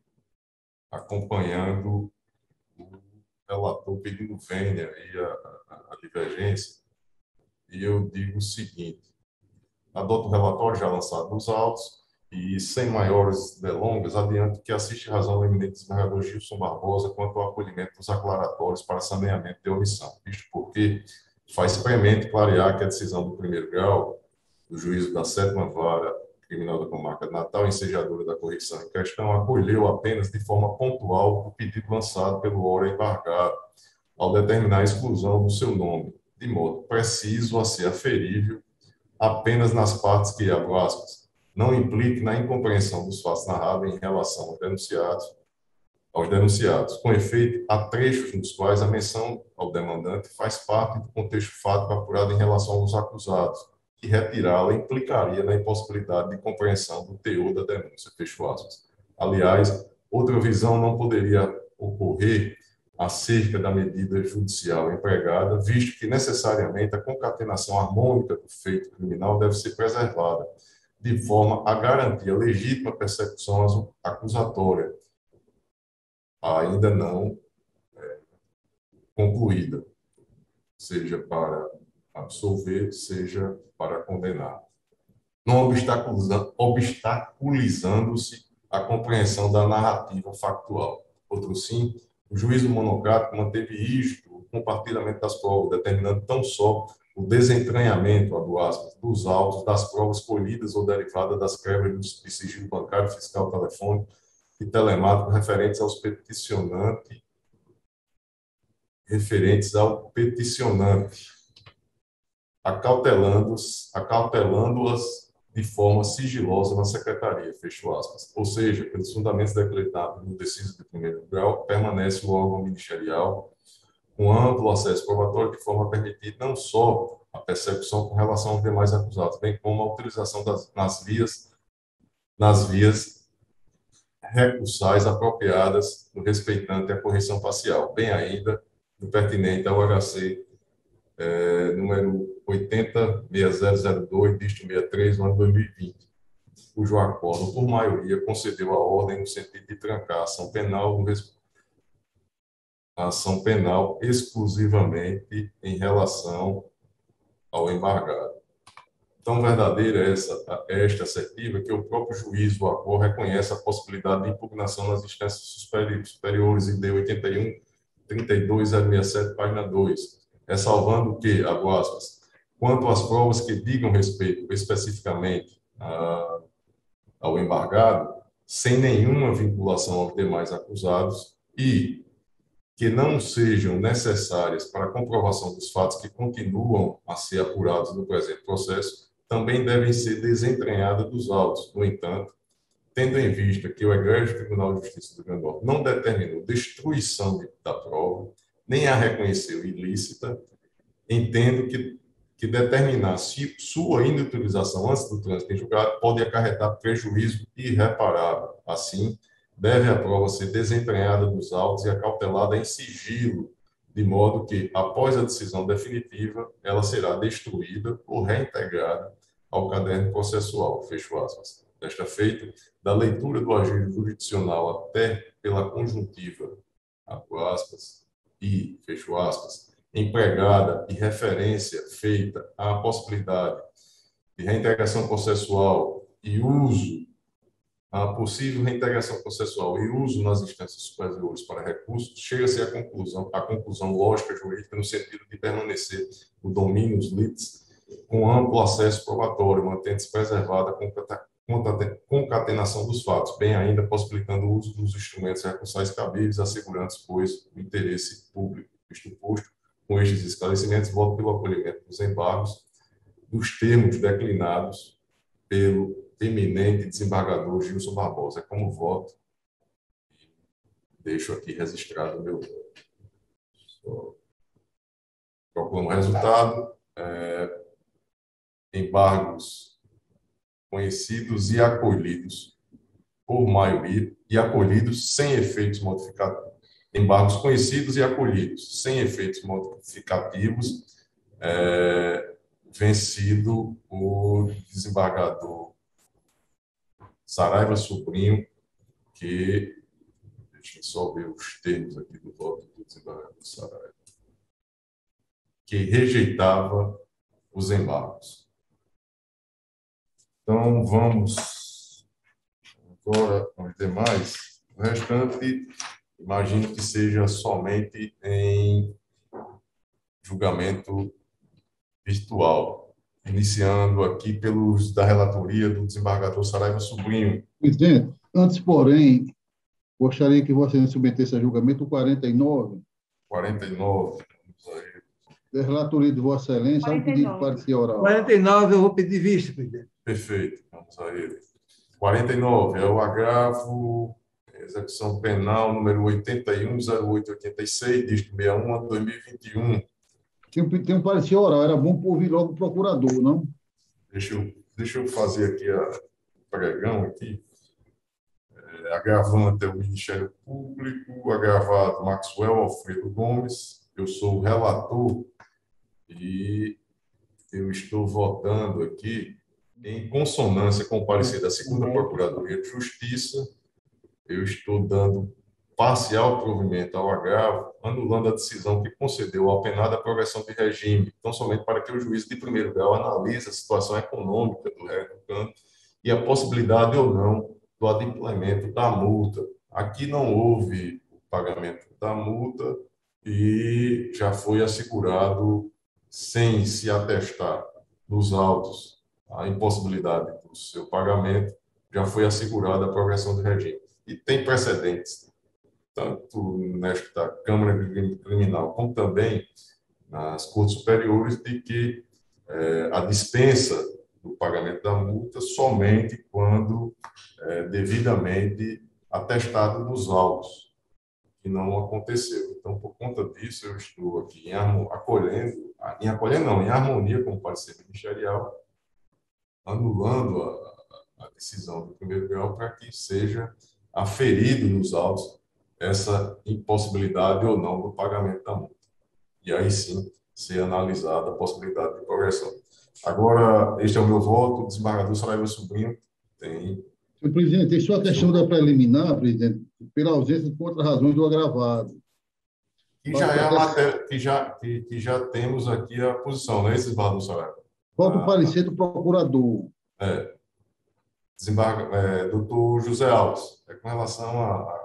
acompanhando o relator pedindo vênia e a, a, a divergência, e eu digo o seguinte: adoto o relatório já lançado nos autos e, sem maiores delongas, adianto que assiste razão ao eminente desembargador Gilson Barbosa quanto ao acolhimento dos aclaratórios para saneamento de omissão, visto porque faz premente clarear que a decisão do primeiro grau do juízo da sétima vara criminal da comarca de Natal, ensejadora da correção em questão, acolheu apenas de forma pontual o pedido lançado pelo ora embargado, ao determinar a exclusão do seu nome, de modo preciso a ser aferível apenas nas partes que, abro aspas, não implique na incompreensão dos fatos narrados em relação aos denunciados, aos denunciados. Com efeito, há trechos nos quais a menção ao demandante faz parte do contexto fático apurado em relação aos acusados, e retirá-la implicaria na impossibilidade de compreensão do teor da denúncia, fecho aspas. Aliás, outra visão não poderia ocorrer acerca da medida judicial empregada, visto que necessariamente a concatenação harmônica do feito criminal deve ser preservada, de forma a garantir a legítima persecução acusatória, ainda não é, concluída, seja para absolver, seja para condenar, não obstaculizando-se a compreensão da narrativa factual. Outro sim, o juízo monocrático manteve rígido o compartilhamento das provas, determinando tão só o desentranhamento, abro aspas, dos autos das provas colhidas ou derivadas das prévias de sigilo bancário, fiscal, telefônico e telemático referentes aos peticionantes, referentes ao peticionante, acautelando-as acautelando de forma sigilosa na secretaria, fecho aspas. Ou seja, pelos fundamentos decretados no deciso de primeiro grau, permanece o órgão ministerial com amplo acesso probatório, de forma a permitir não só a persecução com relação aos demais acusados, bem como a utilização das, nas vias, nas vias recursais apropriadas no respeitante à correção parcial, bem ainda no pertinente ao H C É, número oitenta mil seiscentos e dois, dígito sessenta e três, no ano dois mil e vinte, cujo acordo, por maioria, concedeu a ordem no sentido de trancar a ação penal, no, a ação penal exclusivamente em relação ao embargado. Tão verdadeira é essa, esta assertiva que o próprio juiz do acordo reconhece a possibilidade de impugnação nas instâncias superiores, I D oitenta e um, trinta e dois, zero sessenta e sete, página dois, ressalvando que, abro aspas, quanto às provas que digam respeito especificamente a, ao embargado, sem nenhuma vinculação aos demais acusados e que não sejam necessárias para a comprovação dos fatos que continuam a ser apurados no presente processo, também devem ser desentranhadas dos autos. No entanto, tendo em vista que o Egrégio Tribunal de Justiça do Rio Grande do Norte não determinou destruição de, da prova, nem a reconheceu ilícita, entendo que, que determinar se sua inutilização antes do trânsito em julgado pode acarretar prejuízo irreparável. Assim, deve a prova ser desentranhada dos autos e acautelada em sigilo, de modo que, após a decisão definitiva, ela será destruída ou reintegrada ao caderno processual, fecho aspas. Desta feita, da leitura do agir jurisdicional até pela conjuntiva, abro aspas, e, fecho aspas, empregada e referência feita à possibilidade de reintegração processual e uso a possível reintegração processual e uso nas instâncias superiores para recursos, chega-se à conclusão, à conclusão lógica jurídica no sentido de permanecer o domínio dos litis com amplo acesso probatório, mantendo-se preservada a concatenação dos fatos, bem ainda possibilitando o uso dos instrumentos recursais cabíveis, assegurando, pois, o interesse público. Isto posto, com estes esclarecimentos, voto pelo acolhimento dos embargos, dos termos declinados pelo eminente desembargador Gilson Barbosa. É como voto. Deixo aqui registrado o meu voto. Proclamo o resultado. É, embargos conhecidos e acolhidos por maioria e acolhidos sem efeitos modificativos. Embargos conhecidos e acolhidos sem efeitos modificativos, é, vencido o desembargador Saraiva Sobrinho, que, deixa eu só ver os termos aqui do voto do desembargador Saraiva, que rejeitava os embargos. Então, vamos agora aos demais. O restante, imagino que seja somente em julgamento virtual. Iniciando aqui pelos da relatoria do desembargador Saraiva Sobrinho. Presidente, antes, porém, gostaria que Vossa Excelência submetesse a julgamento o quarenta e nove. quarenta e nove. Da relatoria de Vossa Excelência, há um pedido de parecer oral. quarenta e nove, eu vou pedir vista, presidente. Perfeito, vamos a ele. quarenta e nove é o agravo, execução penal número oitenta e um, zero oito oitenta e seis, dígito sessenta e um, ano dois mil e vinte e um. Tem, tem um parecer oral, era bom ouvir logo o procurador, não? Deixa eu, deixa eu fazer aqui a, o pregão aqui. É, agravante é o Ministério Público, agravado Maxwell Alfredo Gomes, eu sou o relator e eu estou votando aqui em consonância com o parecer da segunda Procuradoria de Justiça. Eu estou dando parcial provimento ao agravo, anulando a decisão que concedeu ao penado a progressão de regime, tão somente para que o juiz de primeiro grau analise a situação econômica do reeducando e a possibilidade ou não do adimplemento da multa. Aqui não houve o pagamento da multa e já foi assegurado, sem se atestar nos autos a impossibilidade do seu pagamento, já foi assegurada a progressão de regime. E tem precedentes, tanto nesta Câmara Criminal, como também nas Cortes Superiores, de que eh, a dispensa do pagamento da multa somente quando eh, devidamente atestado nos autos, que não aconteceu. Então, por conta disso, eu estou aqui em acolhendo, em acolhendo não, em harmonia com o parecer ministerial, anulando a, a decisão do primeiro grau para que seja aferido nos autos essa impossibilidade ou não do pagamento da multa. E aí sim ser analisada a possibilidade de progressão. Agora, este é o meu voto, o desembargador Saraiva Sobrinho tem... Senhor presidente, tem só a questão da preliminar, presidente, pela ausência de contra-razões do agravado. Que já é a matéria, que já, que, que já temos aqui a posição, não é esse, desembargador Saraiva? Falta o parecer do procurador. É. Desembarga, é, doutor José Alves, é com relação a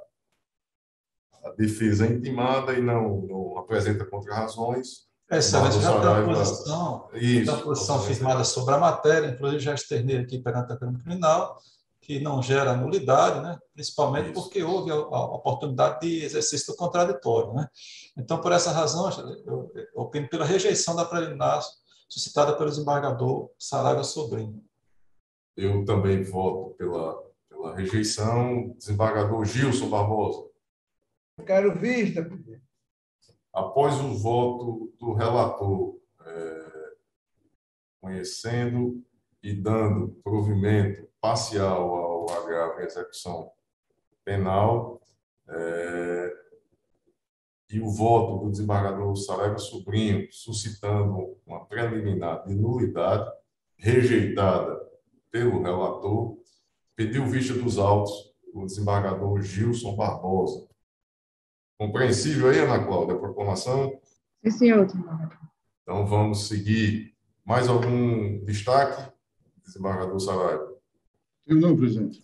a defesa é intimada e não, não apresenta contra-razões. Excelente, já tem a posição, Isso, a posição firmada sobre a matéria, inclusive já externei aqui perante a Câmara Criminal, que não gera nulidade, né? Principalmente Isso. porque houve a, a oportunidade de exercício do contraditório. Né? Então, por essa razão, eu, eu opino pela rejeição da preliminar suscitada pelo desembargador Saraiva Sobrinho. Eu também voto pela, pela rejeição. Desembargador Gilson Barbosa. Quero vista, presidente. Após o voto do relator, é, conhecendo e dando provimento parcial ao agravo em execução penal, é, e o voto do desembargador Saraiva Sobrinho suscitando uma preliminar de nulidade, rejeitada pelo relator, pediu vista dos autos o desembargador Gilson Barbosa. Compreensível aí, Ana Cláudia, a proclamação? Sim, senhor. Então, vamos seguir. Mais algum destaque, desembargador Saraiva? Eu não, presidente.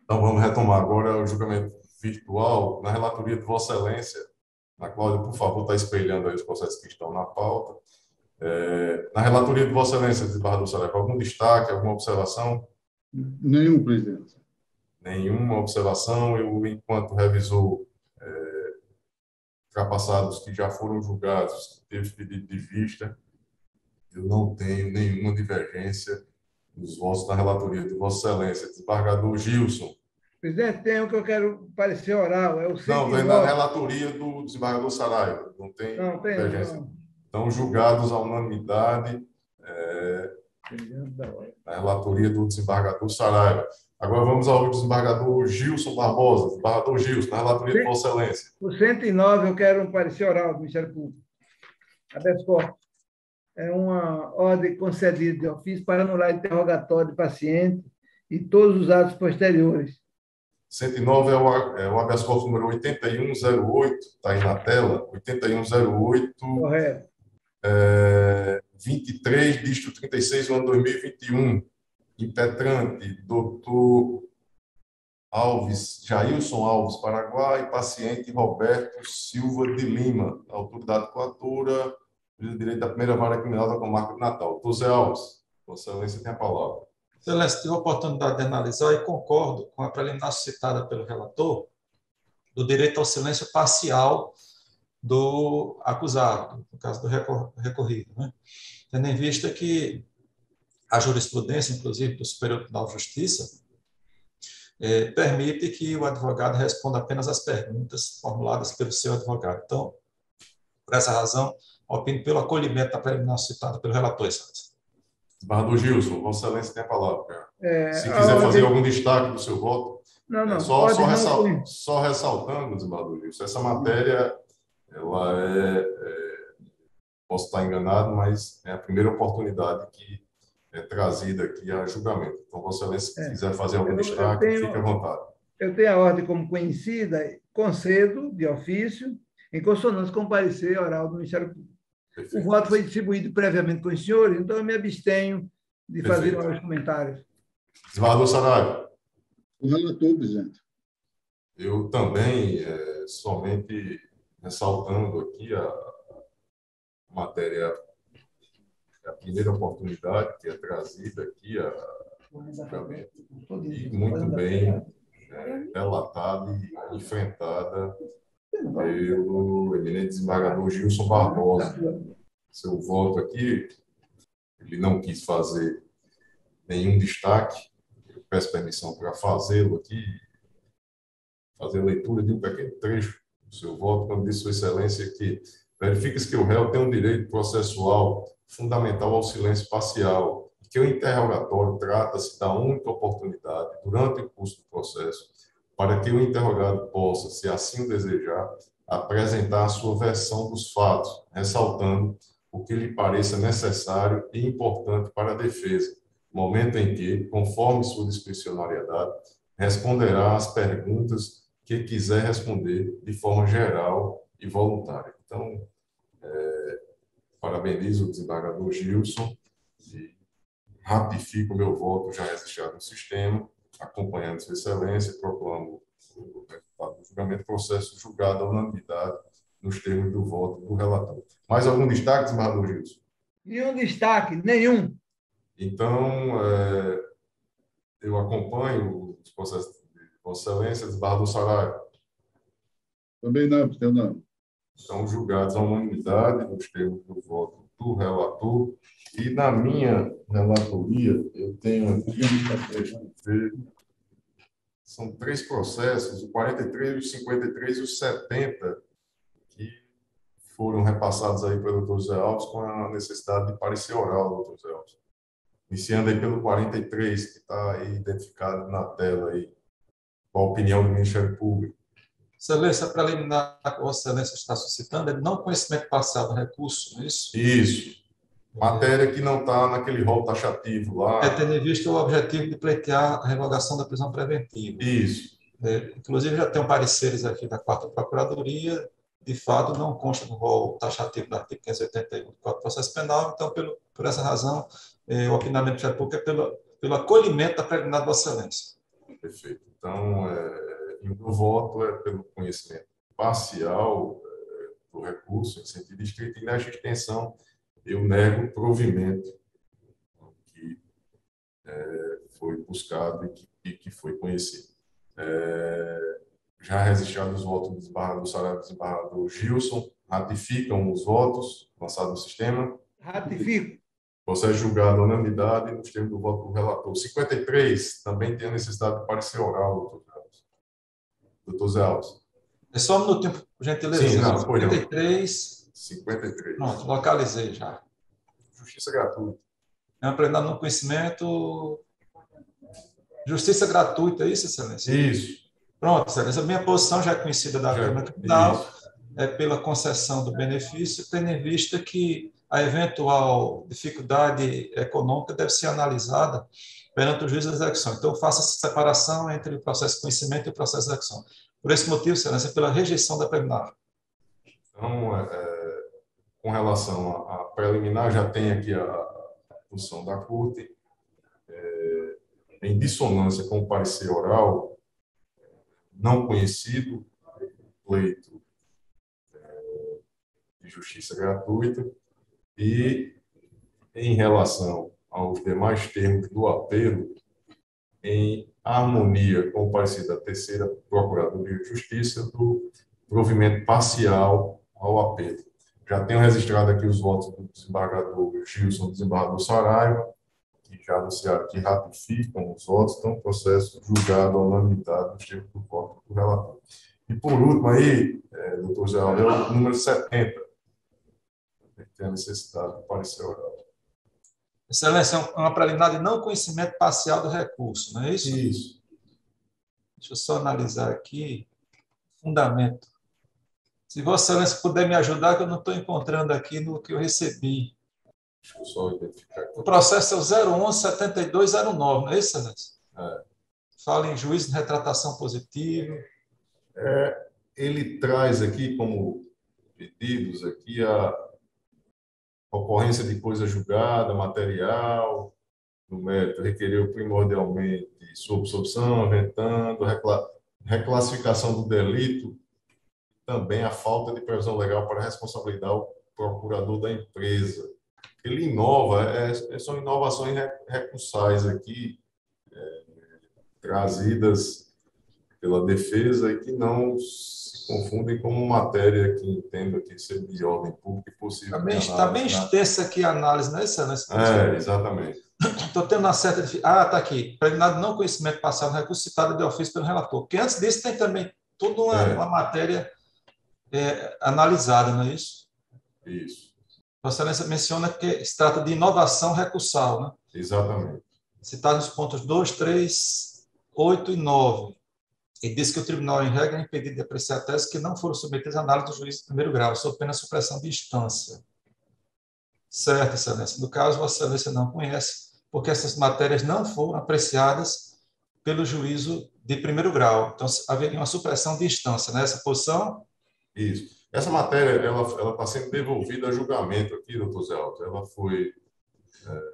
Então, vamos retomar agora o julgamento virtual na relatoria de Vossa Excelência. A Cláudia, por favor, está espelhando aí os processos que estão na pauta. É, na relatoria de Vossa Excelência, desembargador Saraiva, algum destaque, alguma observação? Nenhum, presidente. Nenhuma observação. Eu, enquanto revisor, é, ultrapassados que já foram julgados, que teve pedido de vista, eu não tenho nenhuma divergência nos votos na relatoria de Vossa Excelência. Desembargador Gilson. Presidente, tem um que eu quero parecer oral, é o cento e nove. Não, vem na relatoria do desembargador Saraiva. Não tem não, tem, divergência. Não. Estão julgados à unanimidade é, na relatoria do desembargador Saraiva. Agora vamos ao desembargador Gilson Barbosa. Desembargador Gilson, na relatoria de Vossa Excelência. O cento e nove eu quero um parecer oral do Ministério Público. Habeas corpus. É uma ordem concedida de ofício para anular interrogatório de paciente e todos os atos posteriores. cento e nove é o, é o habeas corpus número oitenta e um zero oito, está aí na tela, oitenta e um zero oito, correto. É, vinte e três, dígito trinta e seis, do ano dois mil e vinte e um, impetrante, doutor Alves, Jailson Alves, Paraguai, paciente Roberto Silva de Lima, autoridade coatora, de direito da primeira vara criminal da comarca de Natal. Doutor Zé Alves, Vossa Excelência tem a palavra. Excelência, tive a oportunidade de analisar e concordo com a preliminar citada pelo relator do direito ao silêncio parcial do acusado, no caso do recorrido, né? Tendo em vista que a jurisprudência, inclusive do Superior Tribunal de Justiça, é, permite que o advogado responda apenas às perguntas formuladas pelo seu advogado. Então, por essa razão, opino pelo acolhimento da preliminar citada pelo relator, Excelência. Desembargador Gilson, Vossa Excelência tem a palavra. É, Se quiser fazer ordem... algum destaque do seu voto. Não, não. É, só, só, não ressal... só ressaltando, desembargador Gilson, essa matéria, ela é, é, posso estar enganado, mas é a primeira oportunidade que é trazida aqui a julgamento. Então, Vossa Excelência, se é. quiser fazer algum eu, destaque, eu tenho, fique à vontade. Eu tenho a ordem como conhecida, concedo, de ofício, em consonância com o parecer oral do Ministério Público. Perfeito. O voto foi distribuído previamente com os senhores, então eu me abstenho de Perfeito. fazer mais comentários. Desembargador Saraiva. O relator, presidente. Eu também, é, somente ressaltando aqui a, a matéria, a primeira oportunidade que é trazida aqui, a, e muito bem é, relatada e enfrentada pelo eminente desembargador Gilson Barbosa. Seu voto aqui, ele não quis fazer nenhum destaque, eu peço permissão para fazê-lo aqui, fazer a leitura de um pequeno trecho do seu voto, quando diz Sua Excelência que verifica-se que o réu tem um direito processual fundamental ao silêncio parcial, e que o interrogatório trata-se da única oportunidade, durante o curso do processo, para que o interrogado possa, se assim o desejar, apresentar a sua versão dos fatos, ressaltando o que lhe pareça necessário e importante para a defesa, momento em que, conforme sua discricionariedade, responderá às perguntas que quiser responder de forma geral e voluntária. Então, é, parabenizo o desembargador Gilson e ratifico o meu voto já registrado no sistema, acompanhando Sua Excelência, proclamo o resultado do julgamento, processo julgado à unanimidade nos termos do voto do relator. Mais algum destaque, desembargador Gilson? Nenhum destaque, nenhum. Então, é, eu acompanho os processos de Vossa Excelência, desembargador Saraiva. Também não, presidente, não. São julgados à unanimidade nos termos do voto do relator. E na minha relatoria, eu tenho aqui, são três processos, o quarenta e três, o cinquenta e três e o setenta, que foram repassados aí pelo doutor Zé Alves com a necessidade de parecer oral, doutor Zé Alves. Iniciando aí pelo quarenta e três, que está aí identificado na tela aí, com a opinião do Ministério Público. Excelência, preliminar que Vossa Excelência está suscitando é de não conhecimento parcial do recurso, não é isso? Isso. Matéria que não está naquele rol taxativo lá. É tendo em vista o objetivo de pleitear a revogação da prisão preventiva. Isso. É, inclusive, já tem pareceres aqui da quarta Procuradoria, de fato, não consta no rol taxativo do artigo quinhentos e oitenta e um do Código de Processo Penal, então, pelo, por essa razão, é, o opinamento do Ministério Público é pelo, pelo acolhimento da preliminar de Vossa Excelência. Perfeito. Então, é, e o meu voto é pelo conhecimento parcial é, do recurso, em sentido estrito, e nesta extensão eu nego o provimento que é, foi buscado e que, e que foi conhecido. É, já registrados os votos do desembargador Saraiva e do desembargador Gilson, ratificam os votos lançados no sistema. Ratifico. Processo julgado à unanimidade nos termos do voto do relator. cinquenta e três, também tem a necessidade de parecer oral, doutor Zé Alves. Doutor Zé Alves. É só um minutinho, por gentileza. Sim, não, foi cinquenta e três. cinquenta e três. Pronto, localizei já. Justiça gratuita. É um plenário no conhecimento. Justiça gratuita, é isso, excelência? Isso. Pronto, excelência. A minha posição já é conhecida da Câmara Criminal, é pela concessão do benefício, tendo em vista que a eventual dificuldade econômica deve ser analisada perante o juiz da execução. Então, eu faço essa separação entre o processo de conhecimento e o processo de execução. Por esse motivo, excelência, pela rejeição da preliminar. Então, é, com relação à preliminar, já tem aqui a posição da Corte, é, em dissonância com o parecer oral, não conhecido, pleito é, de justiça gratuita, e em relação aos demais termos do apelo, em harmonia com o parecer da terceira Procuradoria de Justiça, do provimento parcial ao apelo. Já tenho registrado aqui os votos do desembargador Gilson, do desembargador Saraiva, que já anunciaram que ratificam os votos, então o processo julgado à unanimidade nos termos do voto do relator. E por último aí, é, doutor Zé Alves, é o número setenta, que tem a necessidade do parecer oral. Excelência, é uma preliminar de não conhecimento parcial do recurso, não é isso? Isso. Deixa eu só analisar aqui. Fundamento. Se Vossa Excelência puder me ajudar, que eu não estou encontrando aqui no que eu recebi. Deixa eu só identificar aqui. O processo é o zero onze setenta e dois zero nove, não é isso, Excelência? É. Fala em juízo de retratação positiva. É, ele traz aqui como pedidos aqui a ocorrência de coisa julgada, material, no mérito, requereu primordialmente sua absorção, aventando, recla reclassificação do delito, também a falta de previsão legal para responsabilizar o procurador da empresa. Ele inova, é, são inovações recursais aqui, é, trazidas pela defesa e que não se confundem como matéria que entendo aqui ser de ordem pública e possível. Está bem, tá bem extensa aqui a análise, não é, Excelência? É, exatamente. Estou tendo uma certa dificuldade. Ah, está aqui. Preliminar de não conhecimento parcial no recurso citado de ofício pelo relator. Porque antes disso tem também toda uma, é. uma matéria é, analisada, não é isso? Isso. Vossa Excelência menciona que se trata de inovação recursal, né? Exatamente. Citado nos pontos dois, três, oito e nove. E diz que o tribunal, em regra, é impedido de apreciar teses que não foram submetidas à análise do juiz de primeiro grau, sob pena de supressão de instância. Certo, Excelência. No caso, Vossa Excelência não conhece, porque essas matérias não foram apreciadas pelo juízo de primeiro grau. Então, haveria uma supressão de instância nessa posição? Isso. Essa matéria ela está sendo devolvida a julgamento aqui, doutor Zé Alves. Ela foi é,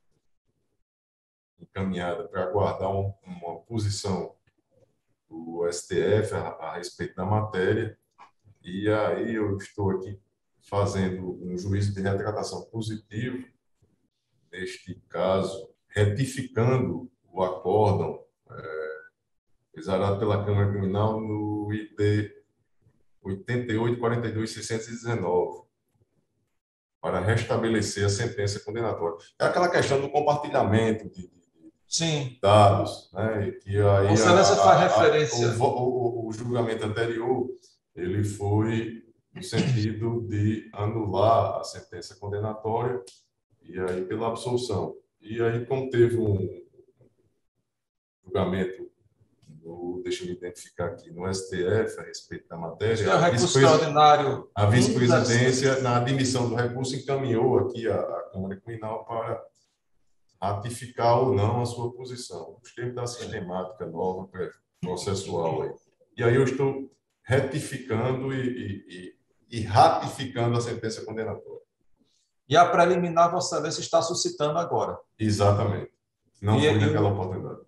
encaminhada para aguardar um, uma posição do S T F a, a respeito da matéria, e aí eu estou aqui fazendo um juízo de retratação positivo, neste caso, retificando o acórdão é, exarado pela Câmara Criminal no I D oitenta e oito, quarenta e dois, seiscentos e dezenove, para restabelecer a sentença condenatória. É aquela questão do compartilhamento de, Sim. dados, né? Que aí Vossa Excelência faz referência. A, o, o, o julgamento anterior ele foi no sentido de anular a sentença condenatória e aí pela absolução. E aí, como teve um julgamento, no, deixa eu me identificar aqui, no S T F a respeito da matéria, é o recurso extraordinário. A vice-presidência, na admissão do recurso, encaminhou aqui a, a Câmara Criminal para ratificar ou não a sua posição, os termos da sistemática nova processual. Aí. E aí eu estou retificando e, e, e ratificando a sentença condenatória. E a preliminar, Vossa Excelência está suscitando agora. Exatamente. Não e foi naquela oportunidade.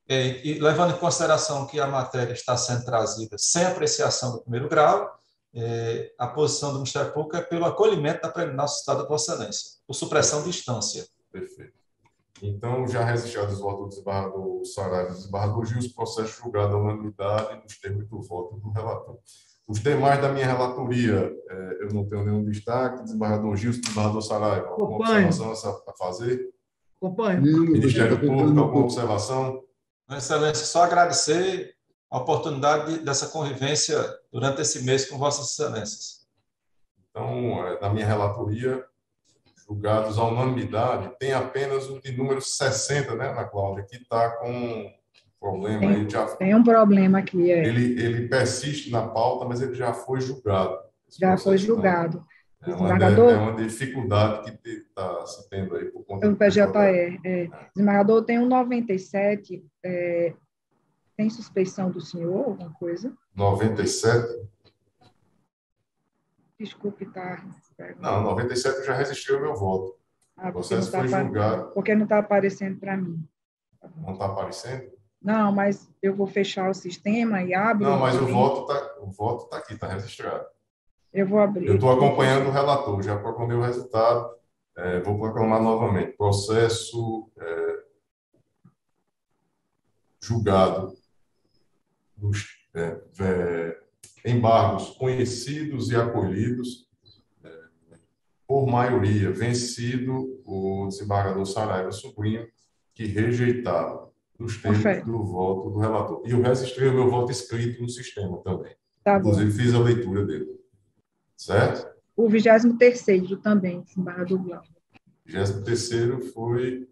é, e levando em consideração que a matéria está sendo trazida sem apreciação do primeiro grau, é, a posição do Ministério Público é pelo acolhimento da preliminar suscitada por Vossa Excelência, por supressão de instância. Perfeito. Então, já registrados os votos do desembargador Saraiva e do desembargador Gil, o processo julgado à unanimidade nos termos do voto do relator. Os demais da minha relatoria, eh, eu não tenho nenhum destaque. Desembargador Gil, desembargador Saraiva, alguma observação a fazer? Acompanho. Ministério Público, alguma observação? Excelência, só agradecer a oportunidade de, dessa convivência durante esse mês com Vossas Excelências. Então, eh, na minha relatoria, julgados à unanimidade, tem apenas o de número sessenta, né, Ana Cláudia, que está com problema. Tem, aí já, tem um problema aqui. É. Ele, ele persiste na pauta, mas ele já foi julgado. Já foi julgado. É uma, é uma dificuldade que está se tendo aí por conta do P J E. É. Desembargador, tem um noventa e sete, é, tem suspeição do senhor, alguma coisa? noventa e sete? Desculpe, tá. Não, noventa e sete eu já resisti ao meu voto. Ah, o processo tá foi julgado. Porque não está aparecendo para mim. Não está aparecendo? Não, mas eu vou fechar o sistema e abro. Não, mas o voto está o voto tá aqui, está registrado. Eu vou abrir. Eu estou acompanhando o relator, já proclamei o resultado, é, vou proclamar novamente. Processo é, julgado dos é, é, embargos conhecidos e acolhidos é, por maioria, vencido o desembargador Saraiva Sobrinho, que rejeitava nos termos Perfeito. do voto do relator. E eu registrei o meu voto escrito no sistema também. Tá Inclusive, bom. fiz a leitura dele. Certo? O vigésimo terceiro também, desembargador Glauber. vigésimo terceiro foi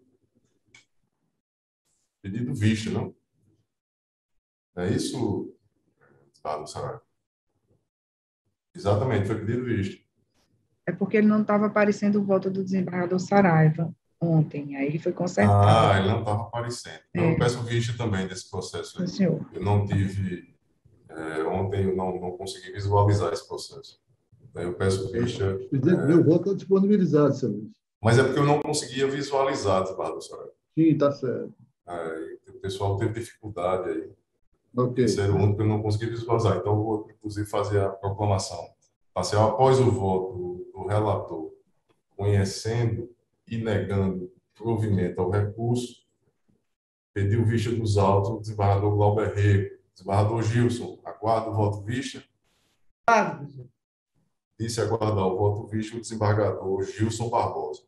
pedido vista, não? É isso, Estado Saraiva? Exatamente, foi pedido vista. É porque ele não estava aparecendo o voto do desembargador Saraiva ontem, aí foi consertado. Ah, ele não estava aparecendo. Então, É. eu peço vista também desse processo aí. Sim, senhor. Eu não tive... É, ontem eu não, não consegui visualizar esse processo. Então, eu peço vista... Presidente, é, meu voto está disponibilizado, excelência. Mas é porque eu não conseguia visualizar, desembargador Saraiva. Sim, está certo. É, o pessoal teve dificuldade aí. Ok. Esse era o único que eu não consegui visualizar. Então, eu vou, inclusive, fazer a proclamação. Assim, após o voto do relator, conhecendo e negando provimento ao recurso, pediu vista dos autos o desembargador Glauber Rego. Desembargador Gilson, aguarda o voto vista. Claro. Disse aguardar o voto vista o desembargador Gilson Barbosa.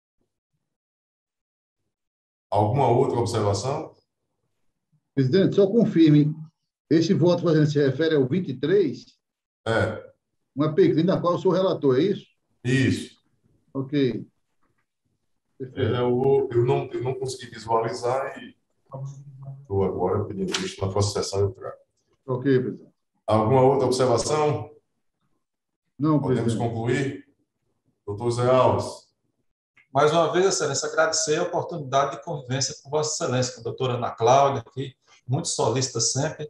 Alguma outra observação? Presidente, só confirme. Esse voto, por exemplo, se refere ao vinte e três? É. Uma P C na qual eu sou relator, é isso? Isso. Ok. É, eu, eu, não, eu não consegui visualizar e estou agora pedindo vista na próxima sessão eu trago. Ok, presidente. Alguma outra observação? Não, Podemos presidente. concluir? Doutor Zé Alves. Mais uma vez, Excelência, agradecer a oportunidade de convivência com Vossa Excelência, com a doutora Ana Cláudia, aqui, muito solícita sempre.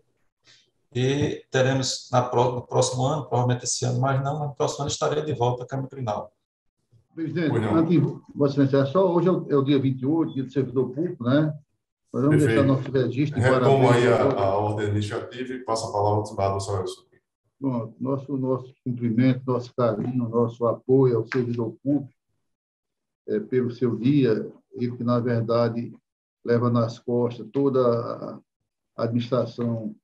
E teremos na pró- no próximo ano, provavelmente esse ano, mas não, mas no próximo ano estarei de volta à Câmara Criminal. Presidente, antes, Vossa Excelência, só hoje é o, é o dia vinte e oito, dia do servidor público, né? Nós vamos Perfeito. deixar nosso registro. Retomo aí a, parabéns. a ordem administrativa e passo a palavra ao desembargador Saraiva Sobrinho. Pronto, nosso, nosso cumprimento, nosso carinho, nosso apoio ao servidor público é, pelo seu dia, ele que, na verdade, leva nas costas toda a administração,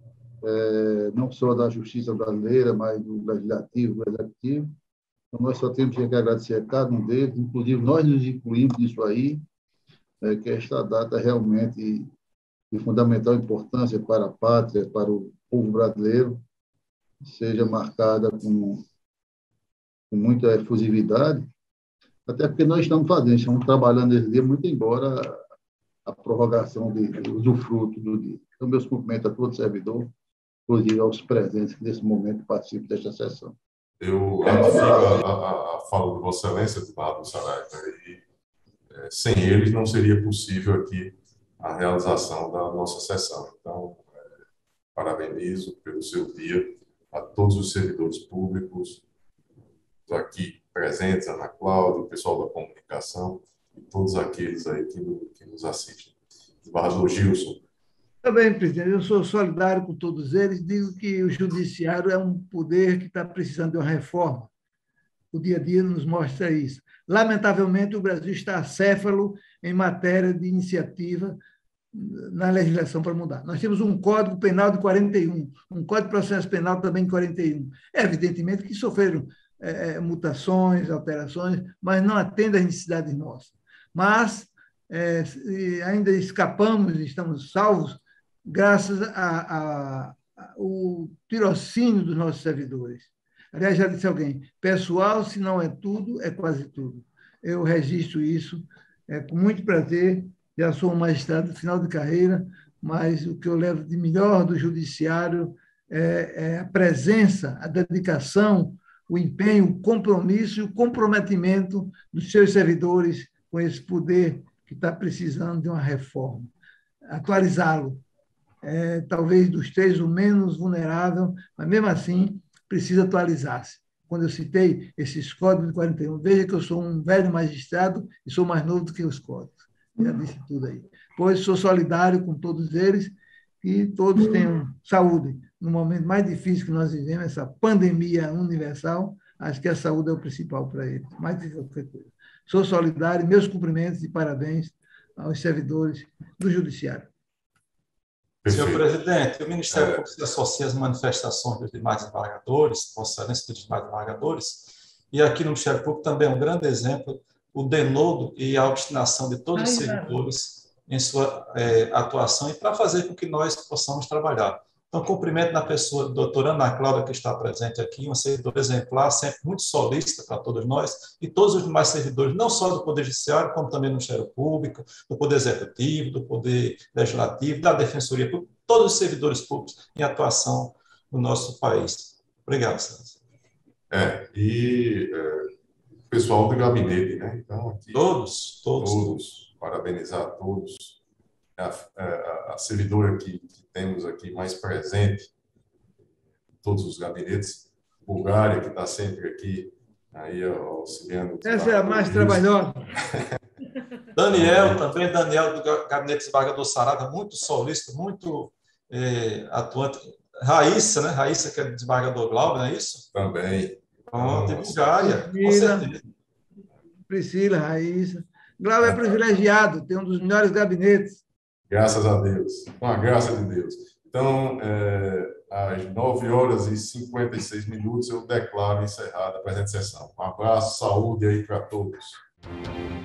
é, não só da justiça brasileira, mas do legislativo, do executivo. Então, nós só temos que agradecer a cada um deles, inclusive nós nos incluímos nisso aí, é, que esta data é realmente de fundamental importância para a pátria, para o povo brasileiro, seja marcada com, com muita efusividade, até porque nós estamos fazendo, estamos trabalhando esse dia, muito embora a prorrogação de, do usufruto do dia. Então, meus cumprimentos a todo servidor, inclusive aos presentes que nesse momento participam desta sessão. Eu ratifico a, a, a fala de Vossa Excelência, desembargador Saraiva, e é, sem eles não seria possível aqui a realização da nossa sessão. Então, é, parabenizo pelo seu dia a todos os servidores públicos aqui presentes, Ana Cláudia, o pessoal da comunicação e todos aqueles aí que, no, que nos assistem. Desembargador Gilson, Também, presidente, eu sou solidário com todos eles, digo que o judiciário é um poder que está precisando de uma reforma. O dia a dia nos mostra isso. Lamentavelmente, o Brasil está acéfalo em matéria de iniciativa na legislação para mudar. Nós temos um Código Penal de quarenta e um, um Código de Processo Penal também de quarenta e um. É evidentemente que sofreram é, mutações, alterações, mas não atendem às necessidades nossas. Mas é, ainda escapamos, estamos salvos, graças ao tirocínio dos nossos servidores. Aliás, já disse alguém, pessoal, se não é tudo, é quase tudo. Eu registro isso é, com muito prazer. Já sou um magistrado de final de carreira, mas o que eu levo de melhor do judiciário é, é a presença, a dedicação, o empenho, o compromisso e o comprometimento dos seus servidores com esse poder que está precisando de uma reforma. Atualizá-lo. É, talvez dos três o menos vulnerável, mas mesmo assim precisa atualizar-se. Quando eu citei esses códigos de quarenta e um, veja que eu sou um velho magistrado e sou mais novo do que os códigos. Já disse tudo aí. Pois sou solidário com todos eles e todos tenham saúde. No momento mais difícil que nós vivemos, essa pandemia universal, acho que a saúde é o principal para eles, mais do que qualquer coisa. Sou solidário, meus cumprimentos e parabéns aos servidores do Judiciário. Senhor presidente, o Ministério Público se associa às manifestações dos demais desembargadores, Vossa Excelência dos demais desembargadores, e aqui no Ministério Público também é um grande exemplo o denodo e a obstinação de todos os servidores em sua é, atuação e para fazer com que nós possamos trabalhar. Então, cumprimento na pessoa da doutora Ana Cláudia, que está presente aqui, uma servidora exemplar, sempre muito solícita para todos nós, e todos os demais servidores, não só do Poder Judiciário, como também do Ministério Público, do Poder Executivo, do Poder Legislativo, da Defensoria Pública, todos os servidores públicos em atuação no nosso país. Obrigado, Excelência. É, e é, o pessoal do gabinete, né? Então, aqui, todos, todos, todos, parabenizar a todos. A, a, a servidora que, que temos aqui mais presente, todos os gabinetes, Bulgária, que está sempre aqui, aí auxiliando. Essa é a mais trabalhosa. Daniel, também, Daniel, do Gabinete Desembargador Sarada, muito solícito, muito é, atuante. Raíssa, né? Raíssa, que é do desembargador Glauber, não é isso? Também. Pronto, e Bulgária, Priscila, com certeza. Priscila, Raíssa. Glauber é privilegiado, tem um dos melhores gabinetes. Graças a Deus, com a graça de Deus. Então, é, às nove horas e cinquenta e seis minutos, eu declaro encerrada a presente sessão. Um abraço, saúde aí para todos.